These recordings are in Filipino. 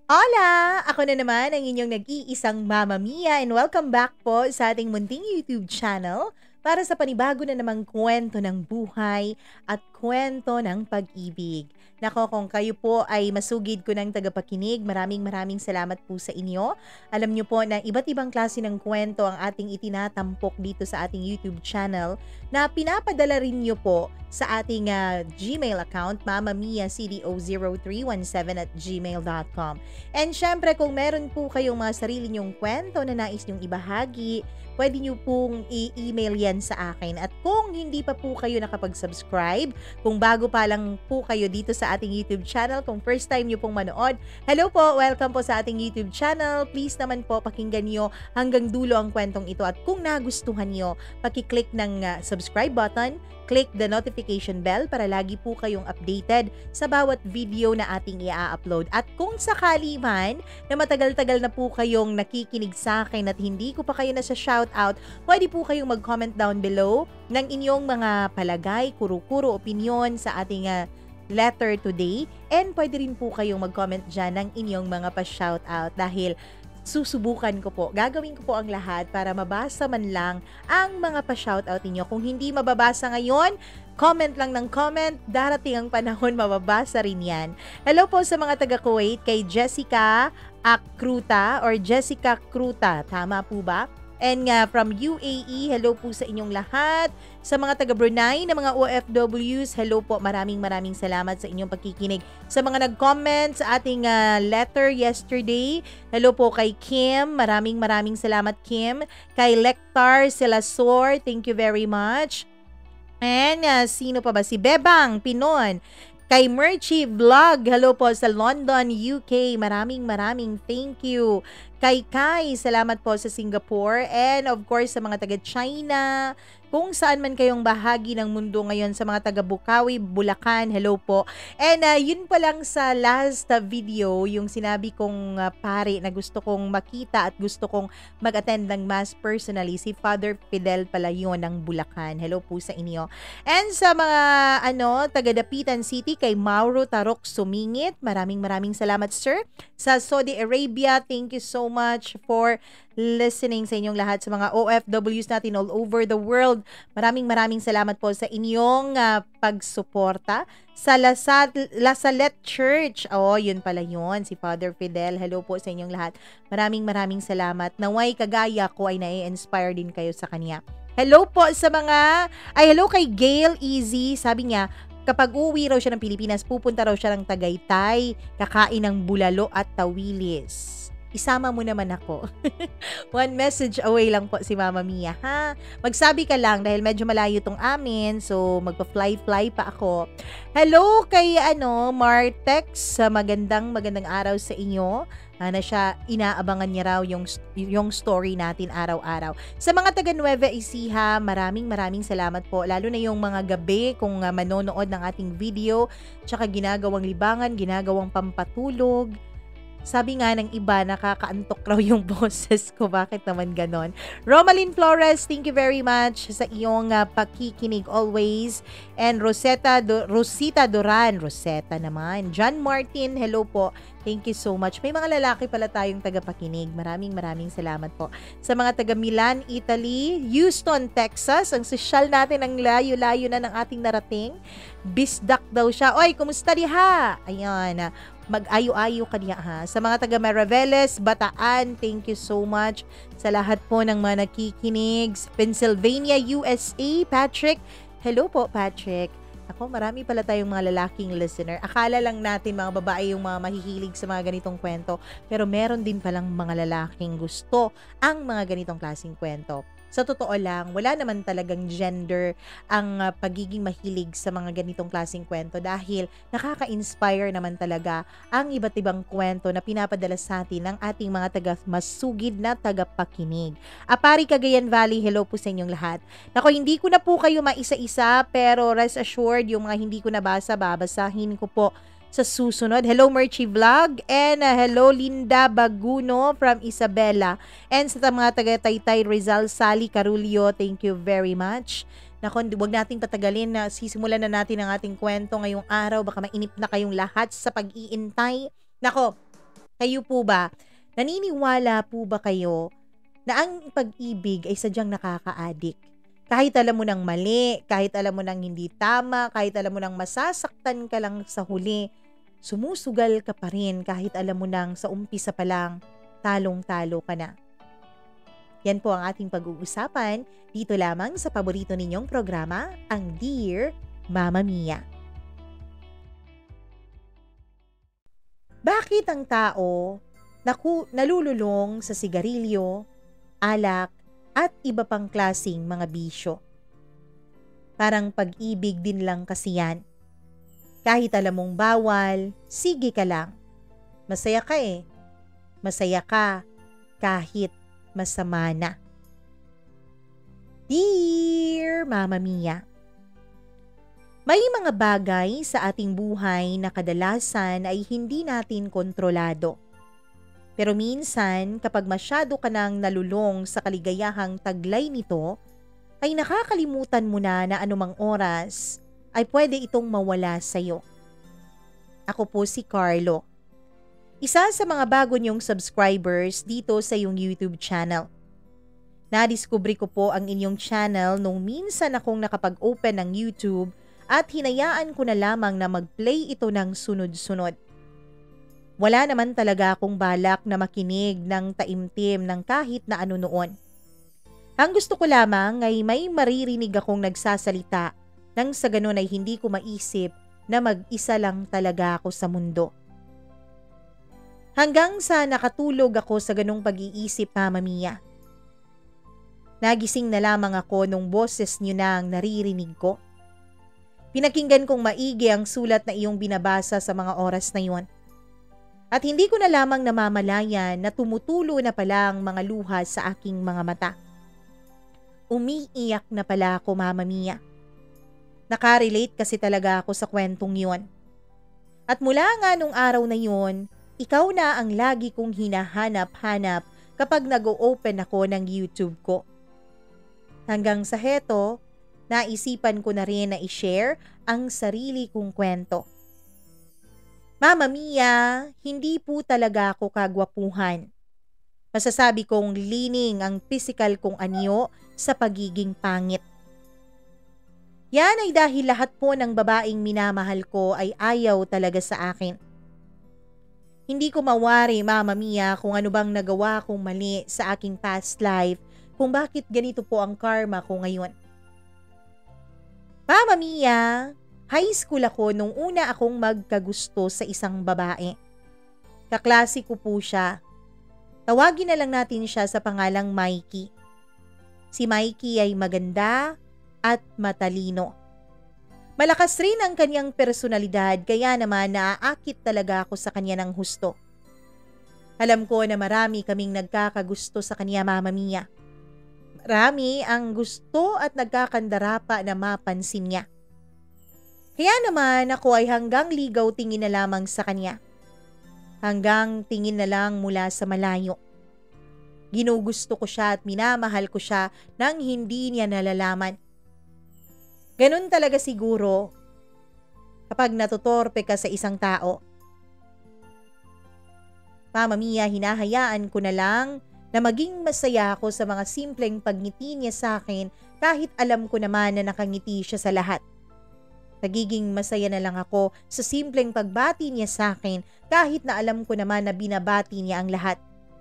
Hola! Ako na naman ang inyong nag-iisang Mama Mia and welcome back po sa ating munting YouTube channel para sa panibago na namang kwento ng buhay at kwento ng pag-ibig. Nako, kung kayo po ay masugid ko ng tagapakinig, maraming salamat po sa inyo. Alam niyo po na iba't ibang klase ng kwento ang ating itinatampok dito sa ating YouTube channel na pinapadala rin niyo po sa ating Gmail account, mamamia.cdo0317@gmail.com. And syempre, kung meron po kayong mga sarili nyong kwento na nais nyong ibahagi, pwede nyo pong i-email yan sa akin. At kung hindi pa po kayo nakapag-subscribe, kung bago pa lang po kayo dito sa ating YouTube channel, kung first time nyo pong manood, hello po, welcome po sa ating YouTube channel. Please naman po, pakinggan nyo hanggang dulo ang kwentong ito. At kung nagustuhan nyo, pakiclick ng subscribe button, click the notification bell para lagi po kayong updated sa bawat video na ating i-upload. At kung sakali man na matagal-tagal na po kayong nakikinig sa akin at hindi ko pa kayo nasa shoutout, pwede po kayong mag-comment down below ng inyong mga palagay, kuro-kuro, opinion sa ating letter today. And pwede rin po kayong mag-comment dyan ng inyong mga pa-shoutout dahil susubukan ko po. Gagawin ko po ang lahat para mabasa man lang ang mga pa-shoutout ninyo. Kung hindi mababasa ngayon, comment lang ng comment. Darating ang panahon, mababasa rin yan. Hello po sa mga taga-Kuwait, kay Jessica Akruta or Jessica Kruta. Tama po ba? And from UAE, hello po sa inyong lahat. Sa mga taga-Brunei na mga OFWs, hello po. Maraming salamat sa inyong pagkikinig. Sa mga nag-comment sa ating letter yesterday, hello po kay Kim. Maraming salamat, Kim. Kay Lectar Silasor, thank you very much. And sino pa ba? Si Bebang Pinon. Kay Merchie Vlog, hello po sa London, UK. Maraming thank you. Kay Kai, salamat po sa Singapore. And of course, sa mga taga-China, kung saan man kayong bahagi ng mundo ngayon, sa mga taga-Bukawi, Bulacan, hello po. And yun pa lang sa last video, yung sinabi kong pare na gusto kong makita at gusto kong mag-attend ng mass personally, si Father Fidel pala yun ng Bulacan. Hello po sa inyo. And sa mga taga-Dapitan City, kay Mauro Tarok Sumingit, maraming salamat, sir. Sa Saudi Arabia, thank you so much for listening sa inyong lahat. Sa mga OFWs natin all over the world, maraming salamat po sa inyong pagsuporta. Sa Lasalet Church, yun pala yun, si Father Fidel. Hello po sa inyong lahat. Maraming salamat. Naway kagaya ko ay nai-inspire din kayo sa kanya. Hello po sa mga, hello kay Gail Easy. Sabi niya, kapag uuwi raw siya ng Pilipinas, pupunta raw siya ng Tagaytay, kakain ng bulalo at tawilis. Isama mo naman ako. One message away lang po si Mama Mia, ha? Magsabi ka lang dahil medyo malayo tong amin, so magpa-fly pa ako. Hello kay Martex, magandang araw sa inyo. Na siya, inaabangan niya raw yung story natin araw-araw. Sa mga taga Nueva Ecija, maraming salamat po. Lalo na yung mga gabi kung manonood ng ating video, tsaka ginagawang libangan, ginagawang pampatulog. Sabi nga ng iba, nakakaantok raw yung boses ko. Bakit naman ganon? Romalyn Flores, thank you very much sa iyong pakikinig always. And Rosita Duran, Rosetta naman. John Martin, hello po. Thank you so much. May mga lalaki pala tayong tagapakinig. Maraming salamat po. Sa mga taga Milan, Italy, Houston, Texas, ang sosyal natin, ang layo-layo na ng ating narating. Bisdak daw siya. Oy, kumusta diha? Ayan, mag-ayo-ayo ka diha, ha. Sa mga taga Maraveles, Bataan, thank you so much. Sa lahat po ng mga nakikinig. Pennsylvania, USA, Patrick. Hello po, Patrick. Ako, marami pala tayong mga lalaking listener. Akala lang natin mga babae yung mga mahihilig sa mga ganitong kwento. Pero meron din palang mga lalaking gusto ang mga ganitong klaseng kwento. Sa totoo lang, wala naman talagang gender ang pagiging mahilig sa mga ganitong klaseng kwento dahil nakaka-inspire naman talaga ang iba't ibang kwento na pinapadala sa atin ng ating mga masugid na tagapakinig. Apari Cagayan Valley, hello po sa inyong lahat. Nako, hindi ko na po kayo maisa-isa pero rest assured, yung mga hindi ko nabasa, babasahin ko po sa susunod. Hello Merchie Vlog and hello Linda Baguno from Isabela. And sa mga taga Taytay, Rizal, Sally Carulio, thank you very much. Nako, huwag nating patagalin na sisimulan na natin ang ating kwento ngayong araw. Baka mainip na kayong lahat sa pag-iintay. Nako, Kayo po ba, naniniwala po ba kayo na ang pag-ibig ay sadyang nakaka-addict? Kahit alam mo nang mali, kahit alam mo nang hindi tama, kahit alam mo nang masasaktan ka lang sa huli, sumusugal ka pa rin kahit alam mo nang sa umpisa pa lang, talong-talo ka na. Yan po ang ating pag-uusapan dito lamang sa paborito ninyong programa, ang Dear Mama Mia. Bakit ang tao nalululong sa sigarilyo, alak, at iba pang klasing mga bisyo? Parang pag-ibig din lang kasi yan. Kahit alam mong bawal, sige ka lang. Masaya ka eh. Masaya ka kahit masama na. Dear Mama Mia, may mga bagay sa ating buhay na kadalasan ay hindi natin kontrolado. Pero minsan, kapag masyado ka nang nalulong sa kaligayahang taglay nito, ay nakakalimutan mo na anumang oras ay pwede itong mawala sa'yo. Ako po si Carlo. Isa sa mga bago niyong subscribers dito sa iyong YouTube channel. Nadiskubre ko po ang inyong channel nung minsan akong nakapag-open ng YouTube at hinayaan ko na lamang na mag-play ito ng sunod-sunod. Wala naman talaga akong balak na makinig ng taimtim ng kahit na ano noon. Ang gusto ko lamang ay may maririnig akong nagsasalita nang sa ganun ay hindi ko maisip na mag-isa lang talaga ako sa mundo. Hanggang sa nakatulog ako sa ganung pag-iisip, Mama Mia. Nagising na lamang ako nung boses niyo na ang naririnig ko. Pinakinggan kong maigi ang sulat na iyong binabasa sa mga oras na iyon. At hindi ko na lamang namamalayan na tumutulo na pala ang mga luha sa aking mga mata. Umiiyak na pala ako, Mama Mia. Nakarelate kasi talaga ako sa kwentong yun. At mula nga nung araw na yun, ikaw na ang lagi kong hinahanap-hanap kapag nag-o-open ako ng YouTube ko. Hanggang sa heto, naisipan ko na rin na i-share ang sarili kong kwento. Mama Mia, hindi po talaga ako kagwapuhan. Masasabi kong lining ang pisikal kong anyo sa pagiging pangit. Yan ay dahil lahat po ng babaeng minamahal ko ay ayaw talaga sa akin. Hindi ko mawari, Mama Mia, kung ano bang nagawa kong mali sa aking past life, kung bakit ganito po ang karma ko ngayon. Mama Mia, high school ako nung una akong magkagusto sa isang babae. Kaklase ko po siya. Tawagin na lang natin siya sa pangalang Mikey. Si Mikey ay maganda at matalino. Malakas rin ang kanyang personalidad kaya naman naaakit talaga ako sa kanya ng husto. Alam ko na marami kaming nagkakagusto sa kanya, Mama Mia. Marami ang gusto at nagkakandara pa na mapansin niya. Kaya naman ako ay hanggang ligaw tingin na lamang sa kanya. Hanggang tingin na lang mula sa malayo. Ginugusto ko siya at minamahal ko siya nang hindi niya nalalaman. Ganun talaga siguro kapag natutorpe ka sa isang tao. Mama Mia, hinahayaan ko na lang na maging masaya ako sa mga simpleng pagngiti niya sa akin kahit alam ko naman na nakangiti siya sa lahat. Nagiging masaya na lang ako sa simpleng pagbati niya sa akin kahit na alam ko naman na binabati niya ang lahat.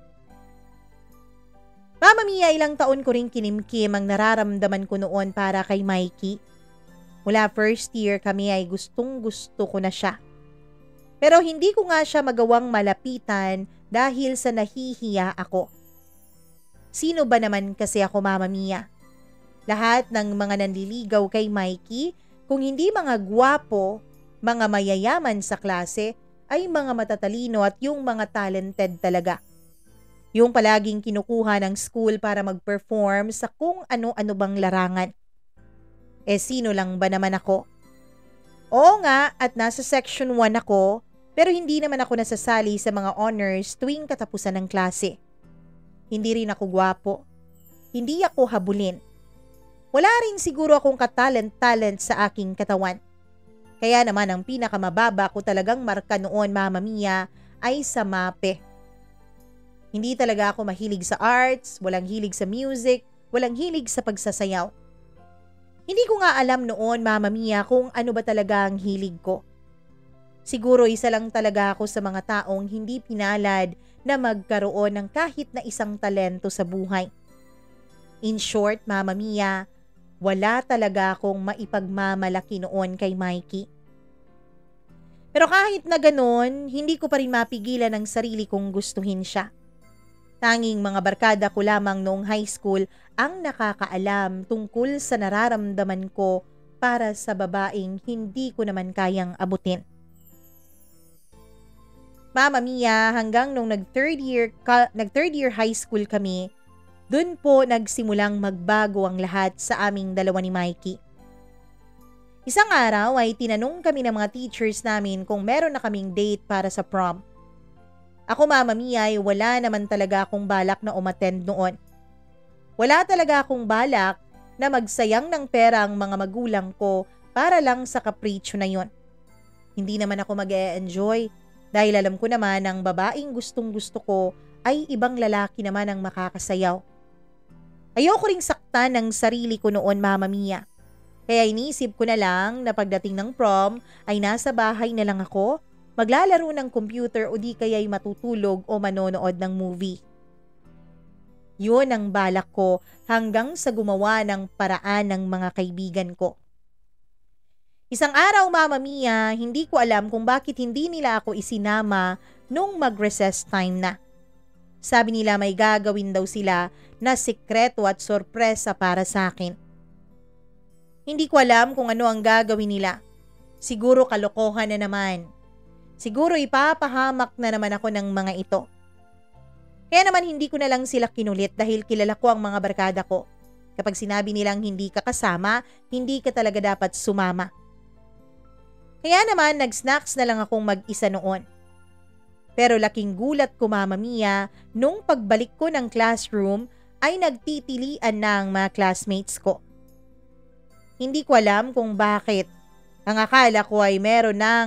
Mama Mia, ilang taon ko rin kinimkim ang nararamdaman ko noon para kay Mikey. Mula first year kami ay gustong-gusto ko na siya. Pero hindi ko nga siya magawang malapitan dahil sa nahihiya ako. Sino ba naman kasi ako, Mama Mia? Lahat ng mga nanliligaw kay Mikey, kung hindi mga gwapo, mga mayayaman sa klase, ay mga matatalino at yung mga talented talaga. Yung palaging kinukuha ng school para mag-perform sa kung ano-ano bang larangan. Eh sino lang ba naman ako? Oo nga, at nasa section 1 ako, pero hindi naman ako nasasali sa mga honors tuwing katapusan ng klase. Hindi rin ako gwapo. Hindi ako habulin. Wala rin siguro akong katalent-talent sa aking katawan. Kaya naman ang pinakamababa ko talagang marka noon, Mama Mia, ay sa MAPE. Hindi talaga ako mahilig sa arts, walang hilig sa music, walang hilig sa pagsasayaw. Hindi ko nga alam noon, Mama Mia, kung ano ba talaga ang hilig ko. Siguro isa lang talaga ako sa mga taong hindi pinalad na magkaroon ng kahit na isang talento sa buhay. In short, Mama Mia, wala talaga akong maipagmamalaki noon kay Mikey. Pero kahit na ganon, hindi ko pa rin mapigilan ang sarili kong gustuhin siya. Tanging mga barkada ko lamang noong high school ang nakakaalam tungkol sa nararamdaman ko para sa babaeng hindi ko naman kayang abutin. Mama Mia, hanggang nung nag-third year high school kami, dun po nagsimulang magbago ang lahat sa aming dalawa ni Mikey. Isang araw ay tinanong kami ng mga teachers namin kung meron na kaming date para sa prom. Ako, Mama Mia, ay wala naman talaga akong balak na umattend noon. Wala talaga akong balak na magsayang ng pera ang mga magulang ko para lang sa kapritsyo na yon. Hindi naman ako mag-e-enjoy dahil alam ko naman ang babaeng gustong-gusto ko ay ibang lalaki naman ang makakasayaw. Ayoko ring saktan ng sarili ko noon, Mama Mia. Kaya inisip ko na lang na pagdating ng prom ay nasa bahay na lang ako, maglalaro ng computer o di kaya'y matutulog o manonood ng movie. Yun ang balak ko hanggang sa gumawa ng paraan ng mga kaibigan ko. Isang araw, Mama Mia, hindi ko alam kung bakit hindi nila ako isinama nung mag-recess time na. Sabi nila may gagawin daw sila na sikreto at sorpresa para sa akin. Hindi ko alam kung ano ang gagawin nila. Siguro kalokohan na naman. Siguro ipapahamak na naman ako ng mga ito. Kaya naman hindi ko na lang sila kinulit dahil kilala ko ang mga barkada ko. Kapag sinabi nilang hindi ka kasama, hindi ka talaga dapat sumama. Kaya naman nag-snacks na lang akong mag-isa noon. Pero laking gulat ko, Mama Mia, nung pagbalik ko ng classroom ay nagtitilian na ang mga classmates ko. Hindi ko alam kung bakit. Ang akala ko ay meron ng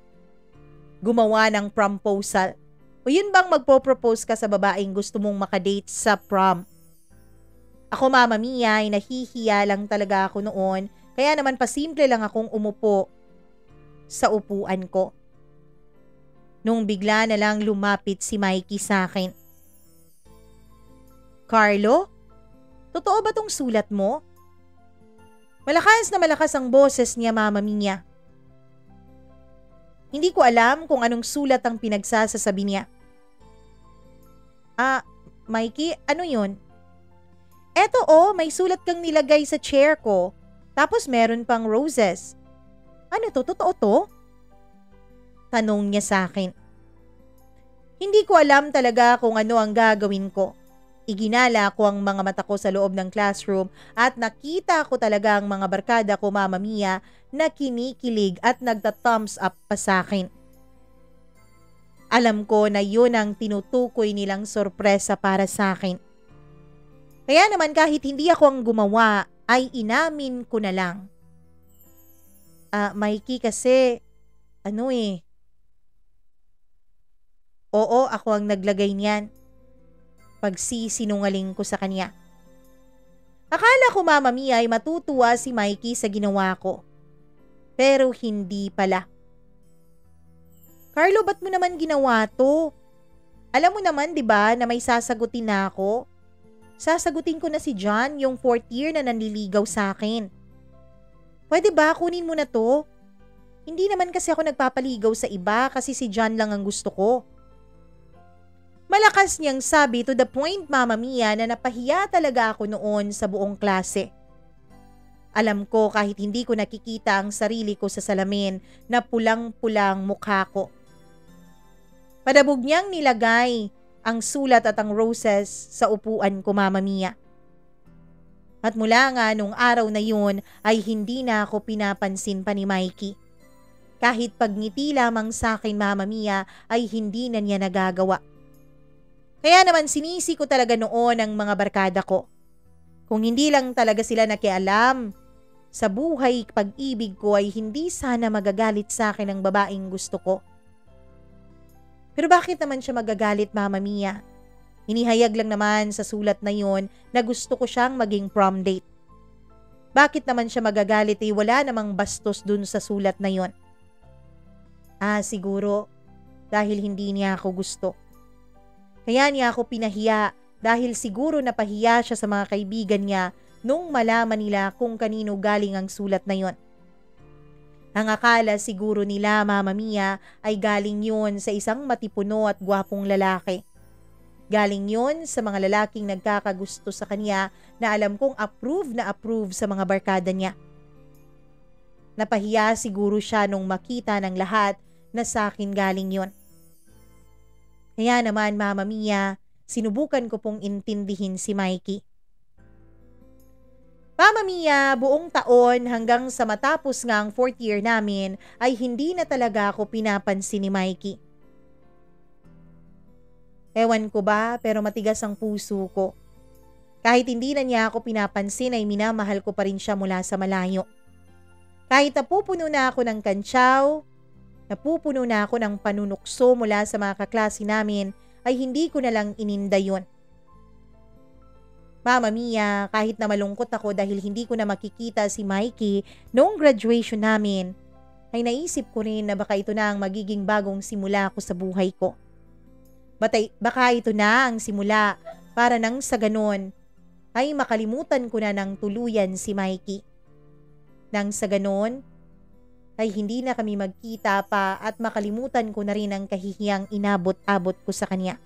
gumawa ng proposal. O yun bang magpo-propose ka sa babaeng gusto mong makadate sa prom? Ako, Mama Mia, ay nahihiya lang talaga ako noon, kaya naman pasimple lang akong umupo sa upuan ko. Nung bigla na lang lumapit si Mikey sa akin. Carlo? Totoo ba tong sulat mo? Malakas na malakas ang boses niya, Mama Mia. Hindi ko alam kung anong sulat ang pinagsasasabi niya. Mikey, ano yun? Eto may sulat kang nilagay sa chair ko, tapos meron pang roses. Ano to? Totoo to? Tanong niya sa akin. Hindi ko alam talaga kung ano ang gagawin ko. Iginala ko ang mga mata ko sa loob ng classroom at nakita ko talaga ang mga barkada ko, Mama Mia, na kinikilig at nagta-thumbs up pa sa akin. Alam ko na yun ang tinutukoy nilang sorpresa para sa akin. Kaya naman kahit hindi ako ang gumawa, ay inamin ko na lang. Mikey, kasi, Oo, ako ang naglagay niyan. Pagsisinungaling ko sa kanya. Akala ko, Mama Mia, ay matutuwa si Mikey sa ginawa ko. Pero hindi pala. Carlo, ba't mo naman ginawa to? Alam mo naman, di ba, na may sasagutin na ako? Sasagutin ko na si John, yung 4th year na nanliligaw sa akin. Pwede ba kunin mo na to? Hindi naman kasi ako nagpapaligaw sa iba kasi si John lang ang gusto ko. Malakas niyang sabi, to the point, Mama Mia, na napahiya talaga ako noon sa buong klase. Alam ko kahit hindi ko nakikita ang sarili ko sa salamin na pulang-pulang mukha ko. Padabog niyang nilagay ang sulat at ang roses sa upuan ko, Mama Mia. At mula nga nung araw na yun ay hindi na ako pinapansin pa ni Mikey. Kahit pagngiti lamang sa akin, Mama Mia, ay hindi na niya nagagawa. Kaya naman sinisi ko talaga noon ang mga barkada ko. Kung hindi lang talaga sila nakialam sa buhay pag-ibig ko ay hindi sana magagalit sa akin ang babaeng gusto ko. Pero bakit naman siya magagalit, Mama Mia? Inihayag lang naman sa sulat na yon na gusto ko siyang maging prom date. Bakit naman siya magagalit wala namang bastos dun sa sulat na yon? Siguro dahil hindi niya ako gusto. Kaya niya ako pinahiya dahil siguro napahiya siya sa mga kaibigan niya nung malaman nila kung kanino galing ang sulat na yon. Ang akala siguro nila, Mama Mia, ay galing yun sa isang matipuno at gwapong lalaki. Galing yun sa mga lalaking nagkakagusto sa kanya na alam kong approve na approve sa mga barkada niya. Napahiya siguro siya nung makita ng lahat na sa akin galing yun. Kaya naman, Mama Mia, sinubukan ko pong intindihin si Mikey. Mama Mia, buong taon hanggang sa matapos nga ang 4th year namin ay hindi na talaga ako pinapansin ni Mikey. Ewan ko ba, pero matigas ang puso ko. Kahit hindi na niya ako pinapansin ay minamahal ko pa rin siya mula sa malayo. Kahit napupuno na ako ng kantsaw, napupuno na ako ng panunukso mula sa mga kaklase namin, ay hindi ko na lang ininda yun. Mama Mia, kahit na malungkot ako dahil hindi ko na makikita si Mikey noong graduation namin, ay naisip ko rin na baka ito na ang magiging bagong simula ko sa buhay ko. Baka ito na ang simula para nang sa ganon ay makalimutan ko na ng tuluyan si Mikey. Nang sa ganon ay hindi na kami magkita pa at makalimutan ko na rin ang kahihiyang inabot-abot ko sa kanya.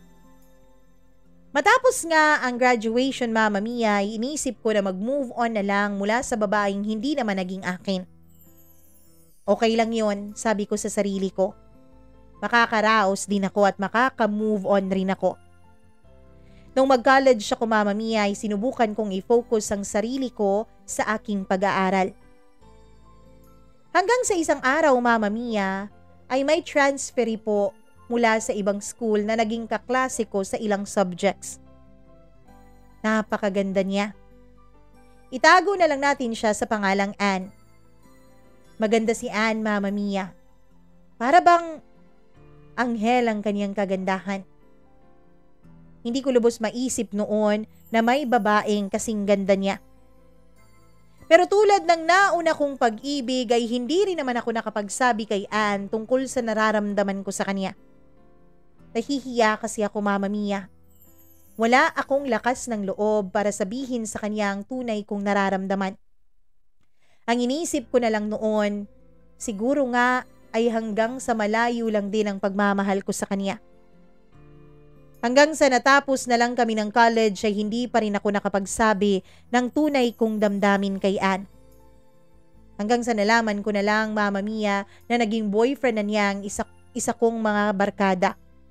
Matapos nga ang graduation, Mama Mia, ay inisip ko na mag-move on na lang mula sa babaeng hindi naman naging akin. Okay lang yon, sabi ko sa sarili ko. Makakaraos din ako at makaka-move on rin ako. Nung mag-college ako, Mama Mia, ay sinubukan kong i-focus ang sarili ko sa aking pag-aaral. Hanggang sa isang araw, Mama Mia, ay may transferi po mula sa ibang school na naging kaklase ko sa ilang subjects. Napakaganda niya. Itago na lang natin siya sa pangalang Anne. Maganda si Anne, Mama Mia. Para bang anghel ang kanyang kagandahan. Hindi ko lubos maisip noon na may babaeng kasing ganda niya. Pero tulad ng nauna kong pag-ibig ay hindi rin naman ako nakapagsabi kay Anne tungkol sa nararamdaman ko sa kanya. Nahihiya kasi ako, Mama Mia. Wala akong lakas ng loob para sabihin sa kanya ang tunay kong nararamdaman. Ang inisip ko na lang noon, siguro nga ay hanggang sa malayo lang din ang pagmamahal ko sa kanya. Hanggang sa natapos na lang kami ng college ay hindi pa rin ako nakapagsabi ng tunay kong damdamin kay Anne. Hanggang sa nalaman ko na lang, Mama Mia, na naging boyfriend na niya ang isa kong mga barkada.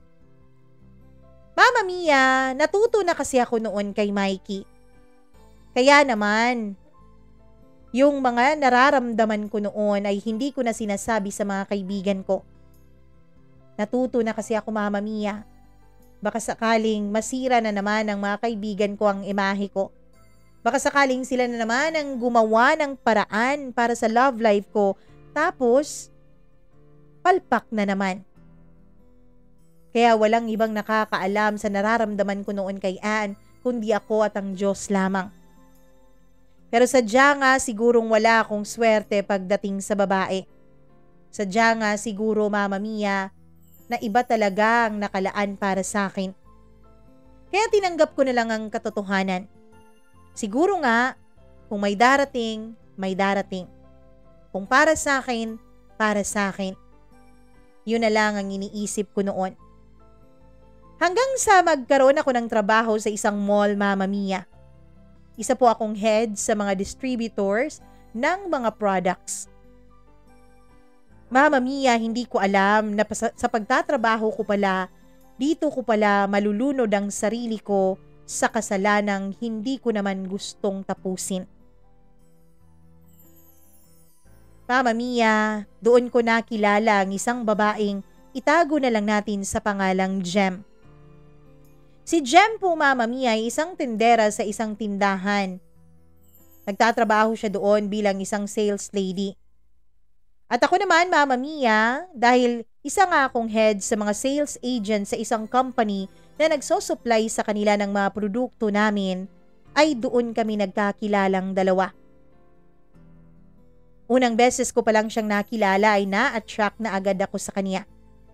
Mama Mia, natuto na kasi ako noon kay Mikey. Kaya naman, yung mga nararamdaman ko noon ay hindi ko na sinasabi sa mga kaibigan ko. Natuto na kasi ako, Mama Mia. Baka sakaling masira na naman ng mga kaibigan ko ang imahe ko. Baka sakaling sila na naman ang gumawa ng paraan para sa love life ko. Tapos, palpak na naman. Kaya walang ibang nakakaalam sa nararamdaman ko noon kay Anne, kundi ako at ang Diyos lamang. Pero sadya nga sigurong wala akong swerte pagdating sa babae. Sadya nga siguro, Mama Mia, na iba talaga ang nakalaan para sa akin. Kaya tinanggap ko na lang ang katotohanan. Siguro nga, kung may darating, may darating. Kung para sa akin, para sa akin. Yun na lang ang iniisip ko noon. Hanggang sa magkaroon ako ng trabaho sa isang mall, Mama Mia. Isa po akong head sa mga distributors ng mga products. Mama Mia, hindi ko alam na sa pagtatrabaho ko pala, dito ko pala malulunod ang sarili ko sa kasalanang hindi ko naman gustong tapusin. Mama Mia, doon ko nakilala ang isang babaeng itago na lang natin sa pangalang Jem. Si Jem po, Mama Mia, ay isang tindera sa isang tindahan. Nagtatrabaho siya doon bilang isang sales lady. At ako naman, Mama Mia, dahil Isa nga akong head sa mga sales agent sa isang company na nagsosupply sa kanila ng mga produkto namin, ay doon kami nagkakilalang dalawa. Unang beses ko palang siyang nakilala ay na-attract na agad ako sa kanya.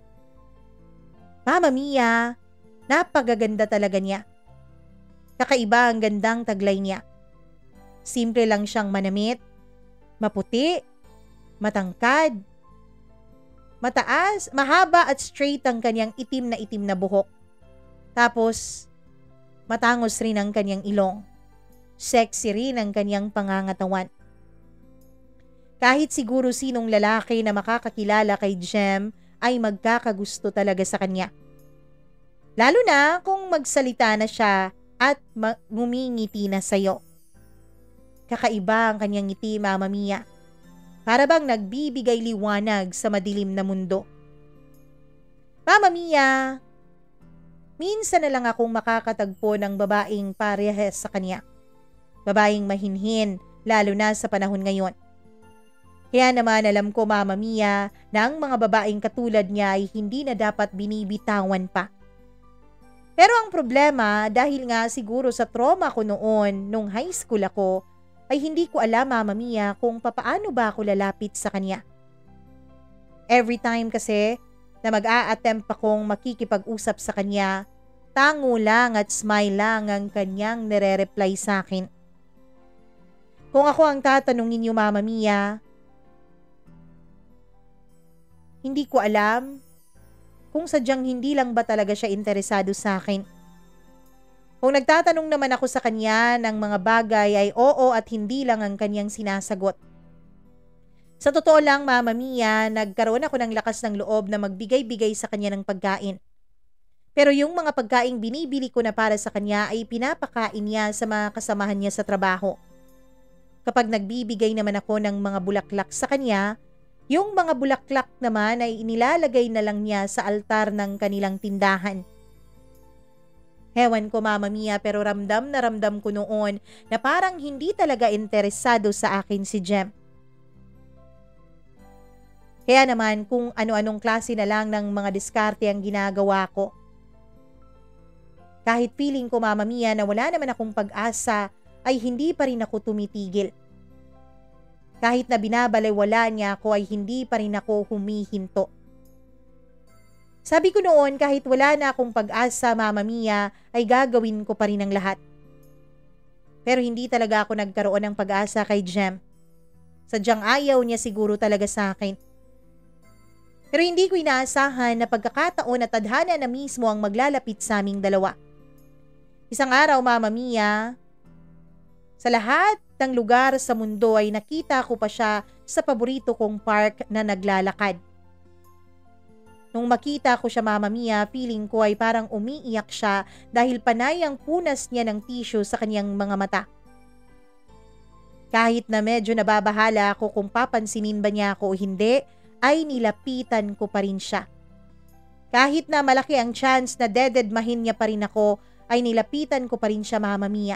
Mama Mia, napagaganda talaga niya. Kakaiba ang gandang taglay niya. Simple lang siyang manamit, maputi, matangkad, mataas, mahaba at straight ang kanyang itim na buhok. Tapos, matangos rin ang kanyang ilong. Sexy rin ang kanyang pangangatawan. Kahit siguro sinong lalaki na makakakilala kay Jem ay magkakagusto talaga sa kanya. Lalo na kung magsalita na siya at ngumingiti na sayo. Kakaiba ang kanyang ngiti, Mama Mia. Para bang nagbibigay liwanag sa madilim na mundo. Mama Mia, minsan na lang akong makakatagpo ng babaeng parehas sa kanya. Babaeng mahinhin, lalo na sa panahon ngayon. Kaya naman alam ko, Mama Mia, na ang mga babaeng katulad niya ay hindi na dapat binibitawan pa. Pero ang problema, dahil nga siguro sa trauma ko noon, nung high school ako, ay hindi ko alam, Mama Mia, kung papaano ba ako lalapit sa kanya. Every time kasi na mag-a-attempt akong makikipag-usap sa kanya, tango lang at smile lang ang kanyang nire-reply sa akin. Kung ako ang tatanungin niyo, Mama Mia, hindi ko alam kung sadyang hindi lang ba talaga siya interesado sa akin. Kung nagtatanong naman ako sa kanya ng mga bagay ay oo at hindi lang ang kanyang sinasagot. Sa totoo lang, Mama Mia, nagkaroon ako ng lakas ng loob na magbigay-bigay sa kanya ng pagkain. Pero yung mga pagkaing binibili ko na para sa kanya ay pinapakain niya sa mga kasamahan niya sa trabaho. Kapag nagbibigay naman ako ng mga bulaklak sa kanya, yung mga bulaklak naman ay inilalagay na lang niya sa altar ng kanilang tindahan. Hewan ko, Mama Mia, pero ramdam na ramdam ko noon na parang hindi talaga interesado sa akin si Jem. Kaya naman kung ano-anong klase na lang ng mga diskarte ang ginagawa ko. Kahit feeling ko, Mama Mia, na wala naman akong pag-asa, ay hindi pa rin ako tumitigil. Kahit na binabalewala niya ako ay hindi pa rin ako humihinto. Sabi ko noon, kahit wala na akong pag-asa, Mama Mia, ay gagawin ko pa rin ang lahat. Pero hindi talaga ako nagkaroon ng pag-asa kay Jem. Sadyang ayaw niya siguro talaga sa akin. Pero hindi ko inaasahan na pagkakataon at tadhana na mismo ang maglalapit sa aming dalawa. Isang araw, Mama Mia, sa lahat ng lugar sa mundo ay nakita ko pa siya sa paborito kong park na naglalakad. Nung makita ko siya, Mama Mia, feeling ko ay parang umiiyak siya dahil panay ang punas niya ng tissue sa kanyang mga mata. Kahit na medyo nababahala ako kung papansinin ba niya ako o hindi, ay nilapitan ko pa rin siya. Kahit na malaki ang chance na dededmahin niya pa rin ako, ay nilapitan ko pa rin siya, Mama Mia.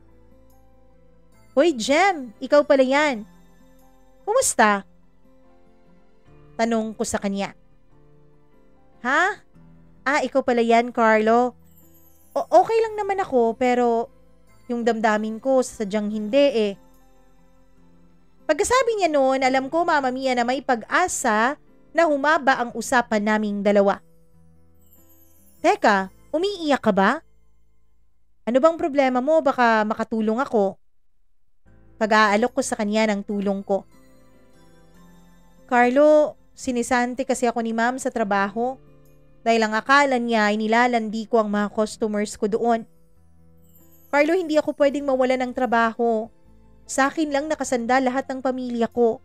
Hoy Jem, ikaw pala yan. Kumusta? Tanong ko sa kanya. Ha? Ikaw pala yan, Carlo. Okay lang naman ako, pero yung damdamin ko sadyang hindi eh. Pagkasabi niya noon, alam ko, Mama Mia, na may pag-asa na humaba ang usapan naming dalawa. Teka, umiiyak ka ba? Ano bang problema mo? Baka makatulong ako. Pag-aalok ko sa kanya ng tulong ko. Carlo, sinisante kasi ako ni Ma'am sa trabaho. Dahil ang akala niya ay nilalandi ko ang mga customers ko doon. Carlo, hindi ako pwedeng mawala ng trabaho. Sa akin lang nakasanda lahat ng pamilya ko.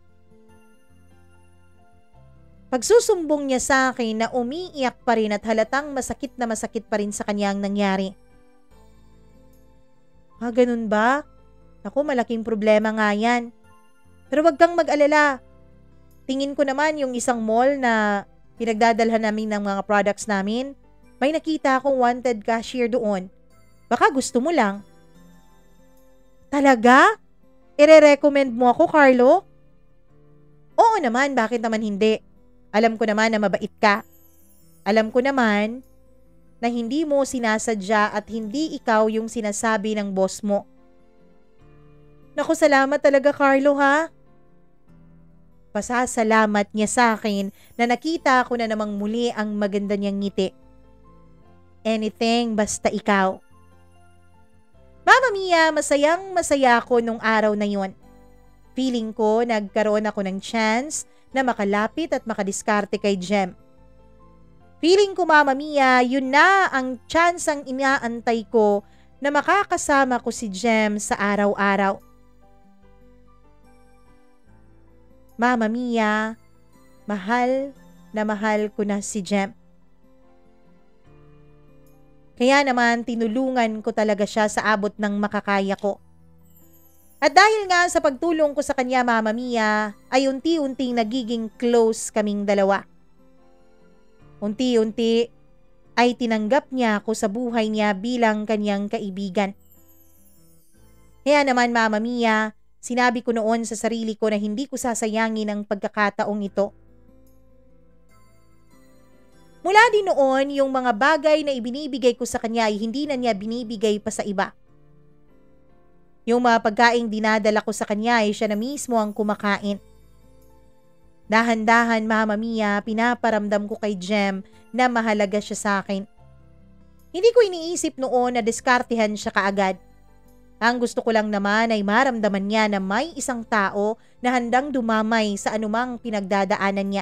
Pagsusumbong niya sa akin na umiiyak pa rin at halatang masakit na masakit pa rin sa kanya ang nangyari. Ganun ba? Naku, malaking problema nga yan. Pero wag kang mag-alala. Tingin ko naman yung isang mall na pinagdadalhan namin ng mga products namin, may nakita akong wanted cashier doon. Baka gusto mo lang. Talaga? Ire-recommend mo ako, Carlo? Oo naman, bakit naman hindi? Alam ko naman na mabait ka. Alam ko naman na hindi mo sinasadya at hindi ikaw yung sinasabi ng boss mo. Naku, salamat talaga Carlo ha. Pasasalamat niya sa akin na nakita ko na namang muli ang maganda niyang ngiti. Anything basta ikaw. Mama Mia, masayang masaya ako nung araw na yon. Feeling ko nagkaroon ako ng chance na makalapit at makadiskarte kay Jem. Feeling ko Mama Mia, yun na ang chance ang inaantay ko na makakasama ko si Jem sa araw-araw. Mama Mia, mahal na mahal ko na si Jem. Kaya naman tinulungan ko talaga siya sa abot ng makakaya ko. At dahil nga sa pagtulong ko sa kanya Mama Mia, ay unti-unting nagiging close kaming dalawa. Unti-unti ay tinanggap niya ako sa buhay niya bilang kanyang kaibigan. Kaya naman Mama Mia, sinabi ko noon sa sarili ko na hindi ko sasayangin ang pagkakataong ito. Mula din noon, yung mga bagay na ibinibigay ko sa kanya ay hindi na niya binibigay pa sa iba. Yung mga pagkaing dinadala ko sa kanya ay siya na mismo ang kumakain. Dahan-dahan Mama Mia, pinaparamdam ko kay Jem na mahalaga siya sa akin. Hindi ko iniisip noon na diskartehan siya kaagad. Ang gusto ko lang naman ay maramdaman niya na may isang tao na handang dumamay sa anumang pinagdadaanan niya.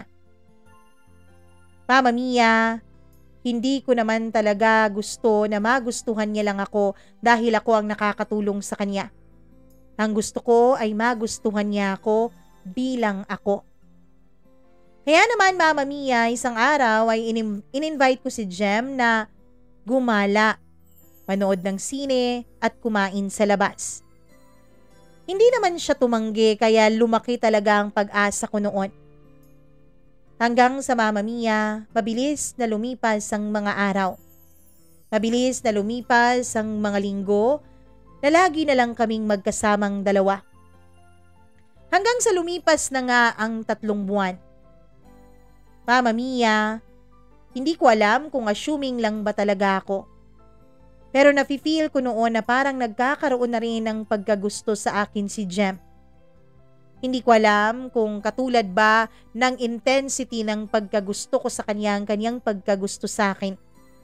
Mama Mia, hindi ko naman talaga gusto na magustuhan niya lang ako dahil ako ang nakakatulong sa kanya. Ang gusto ko ay magustuhan niya ako bilang ako. Kaya naman Mama Mia, isang araw ay in-invite ko si Jem na gumala, manood ng sine at kumain sa labas. Hindi naman siya tumanggi kaya lumaki talaga ang pag-asa ko noon. Hanggang sa Mama Mia, mabilis na lumipas ang mga araw. Mabilis na lumipas ang mga linggo na lagi na lang kaming magkasamang dalawa. Hanggang sa lumipas na nga ang 3 buwan. Mama Mia, hindi ko alam kung assuming lang ba talaga ako. Pero nafe-feel ko noon na parang nagkakaroon na rin ng pagkagusto sa akin si Jem. Hindi ko alam kung katulad ba ng intensity ng pagkagusto ko sa kanyang pagkagusto sa akin.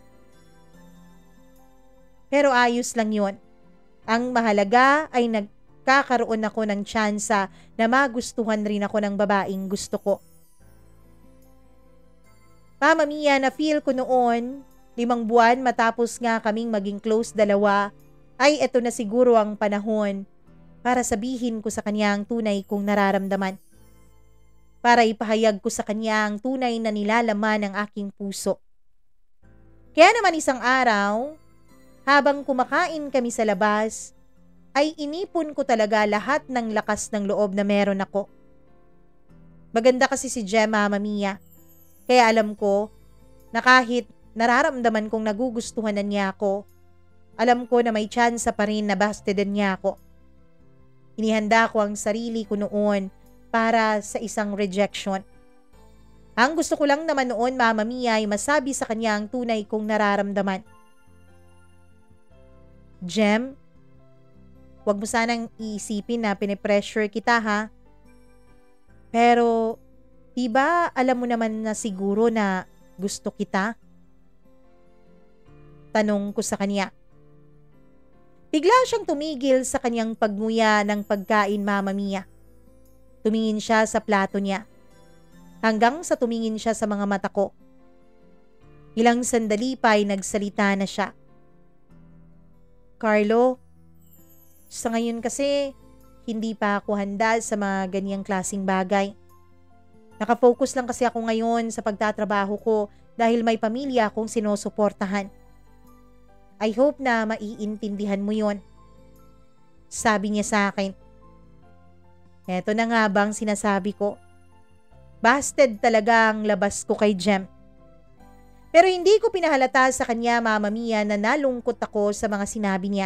Pero ayos lang yun. Ang mahalaga ay nagkakaroon ako ng tsansa na magustuhan rin ako ng babaeng gusto ko. Mama Mia, na-feel ko noon, 5 buwan matapos nga kaming maging close dalawa, ay eto na siguro ang panahon para sabihin ko sa kanya ang tunay kong nararamdaman. Para ipahayag ko sa kanya ang tunay na nilalaman ng aking puso. Kaya naman isang araw, habang kumakain kami sa labas, ay inipon ko talaga lahat ng lakas ng loob na meron ako. Maganda kasi si Jem, Mama Mia. Kaya alam ko na kahit nararamdaman kong nagugustuhan na niya ako, alam ko na may tsansa pa rin na bastedan niya ako. Inihanda ko ang sarili ko noon para sa isang rejection. Ang gusto ko lang naman noon, Mama Mia, ay masabi sa kanya ang tunay kong nararamdaman. Jem, wag mo sanang iisipin na pinipressure kita ha. Pero, diba alam mo naman na siguro na gusto kita? Tanong ko sa kanya. Bigla siyang tumigil sa kanyang pagmuya ng pagkain, Mama Mia. Tumingin siya sa plato niya. Hanggang sa tumingin siya sa mga mata ko. Ilang sandali pa ay nagsalita na siya. Carlo, sa ngayon kasi hindi pa ako handa sa mga ganyang klaseng bagay. Nakafocus lang kasi ako ngayon sa pagtatrabaho ko dahil may pamilya akong sinusuportahan. I hope na maiintindihan mo yon. Sabi niya sa akin. Eto na nga bang sinasabi ko. Busted talaga ang labas ko kay Jem. Pero hindi ko pinahalata sa kanya, Mama Mia, na nalungkot ako sa mga sinabi niya.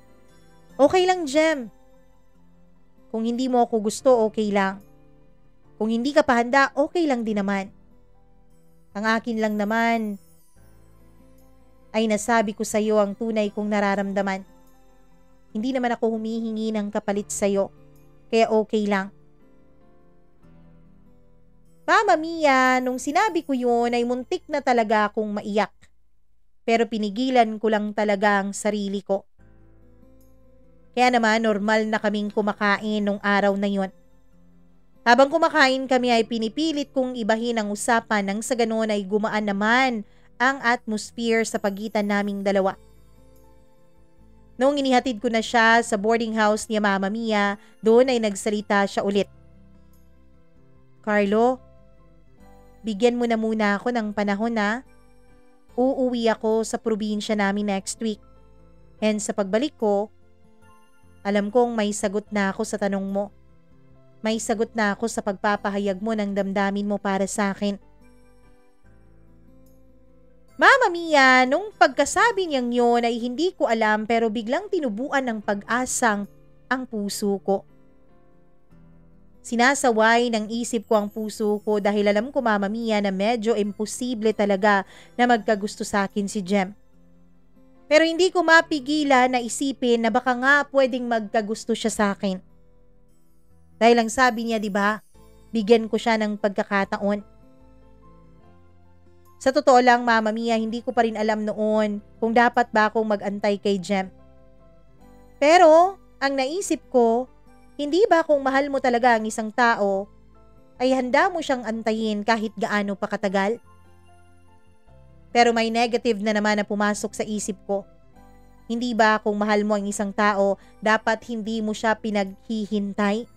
Okay lang, Jem. Kung hindi mo ako gusto, okay lang. Kung hindi ka pa handa, okay lang din naman. Ang akin lang naman ay nasabi ko sa iyo ang tunay kong nararamdaman. Hindi naman ako humihingi ng kapalit sa iyo, kaya okay lang. Mama Mia, nung sinabi ko yun ay muntik na talaga akong maiyak. Pero pinigilan ko lang talaga ang sarili ko. Kaya naman normal na kaming kumakain nung araw na yun. Habang kumakain kami ay pinipilit kong ibahin ang usapan nang sa ganoon ay gumaan naman ang atmosphere sa pagitan naming dalawa. Noong inihatid ko na siya sa boarding house ni Mama Mia, doon ay nagsalita siya ulit. Carlo, bigyan mo na muna ako ng panahon na. Uuwi ako sa probinsya namin next week. And sa pagbalik ko, alam kong may sagot na ako sa tanong mo. May sagot na ako sa pagpapahayag mo ng damdamin mo para sa akin. Mama Mia, nung pagkasabi niyang yun ay hindi ko alam pero biglang tinubuan ng pag-asang ang puso ko. Sinasaway ng isip ko ang puso ko dahil alam ko Mama Mia na medyo imposible talaga na magkagusto sa akin si Jem. Pero hindi ko mapigilan na isipin na baka nga pwedeng magkagusto siya sa akin. Dahil ang sabi niya, 'di ba? Bigyan ko siya ng pagkakataon. Sa totoo lang, Mama Mia, hindi ko pa rin alam noon kung dapat ba akong mag-antay kay Jem. Pero ang naisip ko, hindi ba kung mahal mo talaga ang isang tao, ay handa mo siyang antayin kahit gaano pa katagal? Pero may negative na naman na pumasok sa isip ko. Hindi ba kung mahal mo ang isang tao, dapat hindi mo siya pinaghihintay?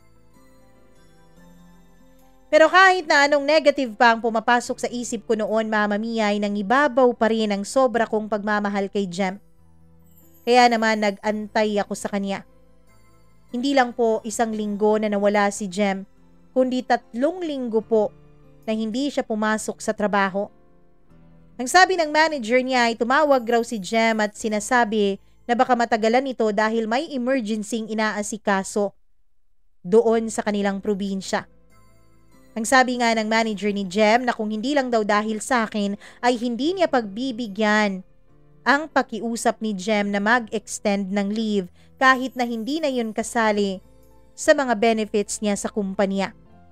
Pero kahit na anong negative pa ang pumapasok sa isip ko noon, Mama Mia, ay nangibabaw pa rin ang sobra kong pagmamahal kay Jem. Kaya naman nag-antay ako sa kanya. Hindi lang po 1 linggo na nawala si Jem, kundi 3 linggo po na hindi siya pumasok sa trabaho. Ang sabi ng manager niya ay tumawag raw si Jem at sinasabi na baka matagalan ito dahil may emergency inaasikaso doon sa kanilang probinsya. Ang sabi nga ng manager ni Jem na kung hindi lang daw dahil sa akin ay hindi niya pagbibigyan ang pakiusap ni Jem na mag-extend ng leave kahit na hindi na yun kasali sa mga benefits niya sa kumpanya.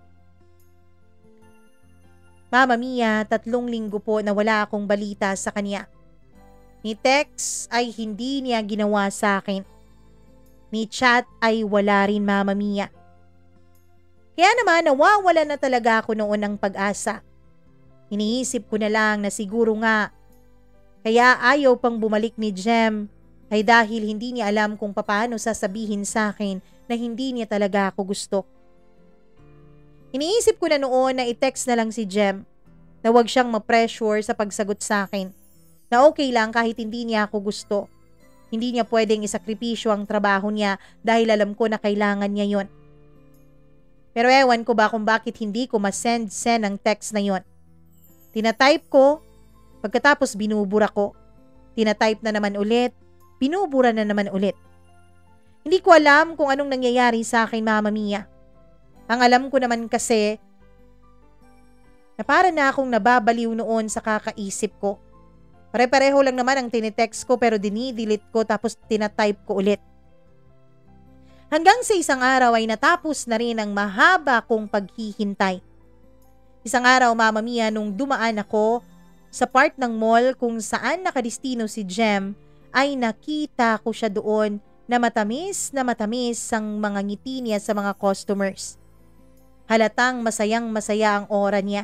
Mama Mia, 3 linggo po na wala akong balita sa kanya. Ni text ay hindi niya ginawa sa akin. Ni chat ay wala rin, Mama Mia. Kaya naman nawawala na talaga ako noon ng pag-asa. Iniisip ko na lang na siguro nga kaya ayaw pang bumalik ni Jem ay dahil hindi niya alam kung paano sasabihin sa akin na hindi niya talaga ako gusto. Iniisip ko na noon na i-text na lang si Jem na huwag siyang ma-pressure sa pagsagot sa akin, na okay lang kahit hindi niya ako gusto. Hindi niya pwedeng isakripisyo ang trabaho niya dahil alam ko na kailangan niya yon. Pero ewan ko ba kung bakit hindi ko ma-send ang text na yon. Tinatype ko, pagkatapos binubura ko. Tinatype na naman ulit, binubura na naman ulit. Hindi ko alam kung anong nangyayari sa akin, Mama Mia. Ang alam ko naman kasi na para na akong nababaliw noon sa kakaisip ko. Pare-pareho lang naman ang tinitext ko pero dinidelete ko tapos tinatype ko ulit. Hanggang sa isang araw ay natapos na rin ang mahaba kong paghihintay. Isang araw, Mama Mia, nung dumaan ako sa part ng mall kung saan nakadistino si Jem, ay nakita ko siya doon na matamis ang mga ngiti niya sa mga customers. Halatang masayang-masaya ang aura niya.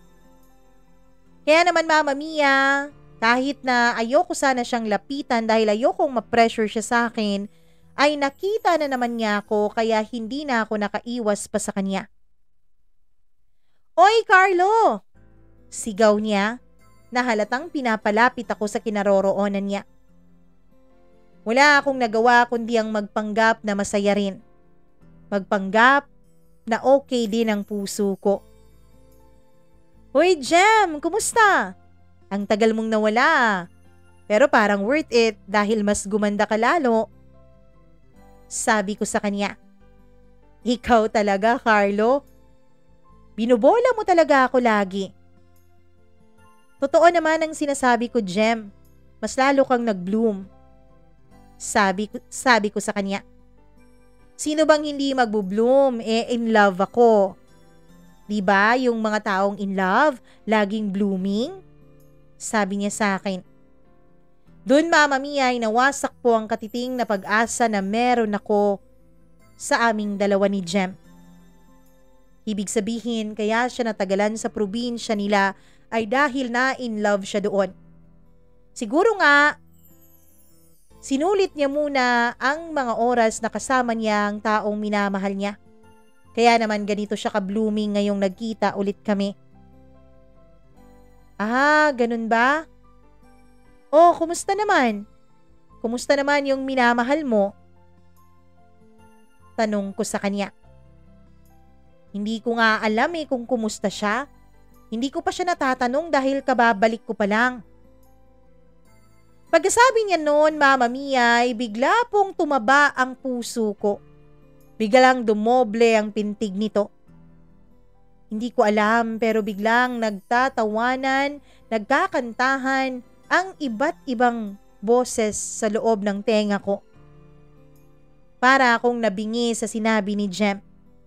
Kaya naman, Mama Mia, kahit na ayoko sana siyang lapitan dahil ayokong ma-pressure siya sa akin, ay nakita na naman niya ako kaya hindi na ako nakaiwas pa sa kanya. "Oy, Carlo!" Sigaw niya na halatang pinapalapit ako sa kinaroroonan niya. Wala akong nagawa kundi ang magpanggap na masaya rin. Magpanggap na okay din ang puso ko. "Hoy, Jem, kumusta? Ang tagal mong nawala. Pero parang worth it dahil mas gumanda ka lalo." Sabi ko sa kanya. "Ikaw talaga, Carlo. Binobola mo talaga ako lagi. Totoo naman ang sinasabi ko, Jem. Mas lalo kang nag-bloom. Sabi ko sa kanya. Sino bang hindi magbo-bloom? In love ako. Diba yung mga taong in love, laging blooming? Sabi niya sa akin. Doon, Mama Mia, ay nawasak po ang katiting na pag-asa na meron ako sa aming dalawa ni Jem. Ibig sabihin, kaya siya natagalan sa probinsya nila ay dahil na in love siya doon. Siguro nga, sinulit niya muna ang mga oras na kasama niya ang taong minamahal niya. Kaya naman ganito siya ka-blooming ngayong nagkita ulit kami. Ganun ba? Kumusta naman? Kumusta naman yung minamahal mo? Tanong ko sa kanya. Hindi ko nga alam kung kumusta siya. Hindi ko pa siya natatanong dahil kababalik ko pa lang. Pagkasabi niya noon, Mama Mia, ay bigla pong tumaba ang puso ko. Biglang dumoble ang pintig nito. Hindi ko alam pero biglang nagtatawanan, nagkakantahan ang iba't ibang boses sa loob ng tenga ko. Para akong nabingi sa sinabi ni Jem.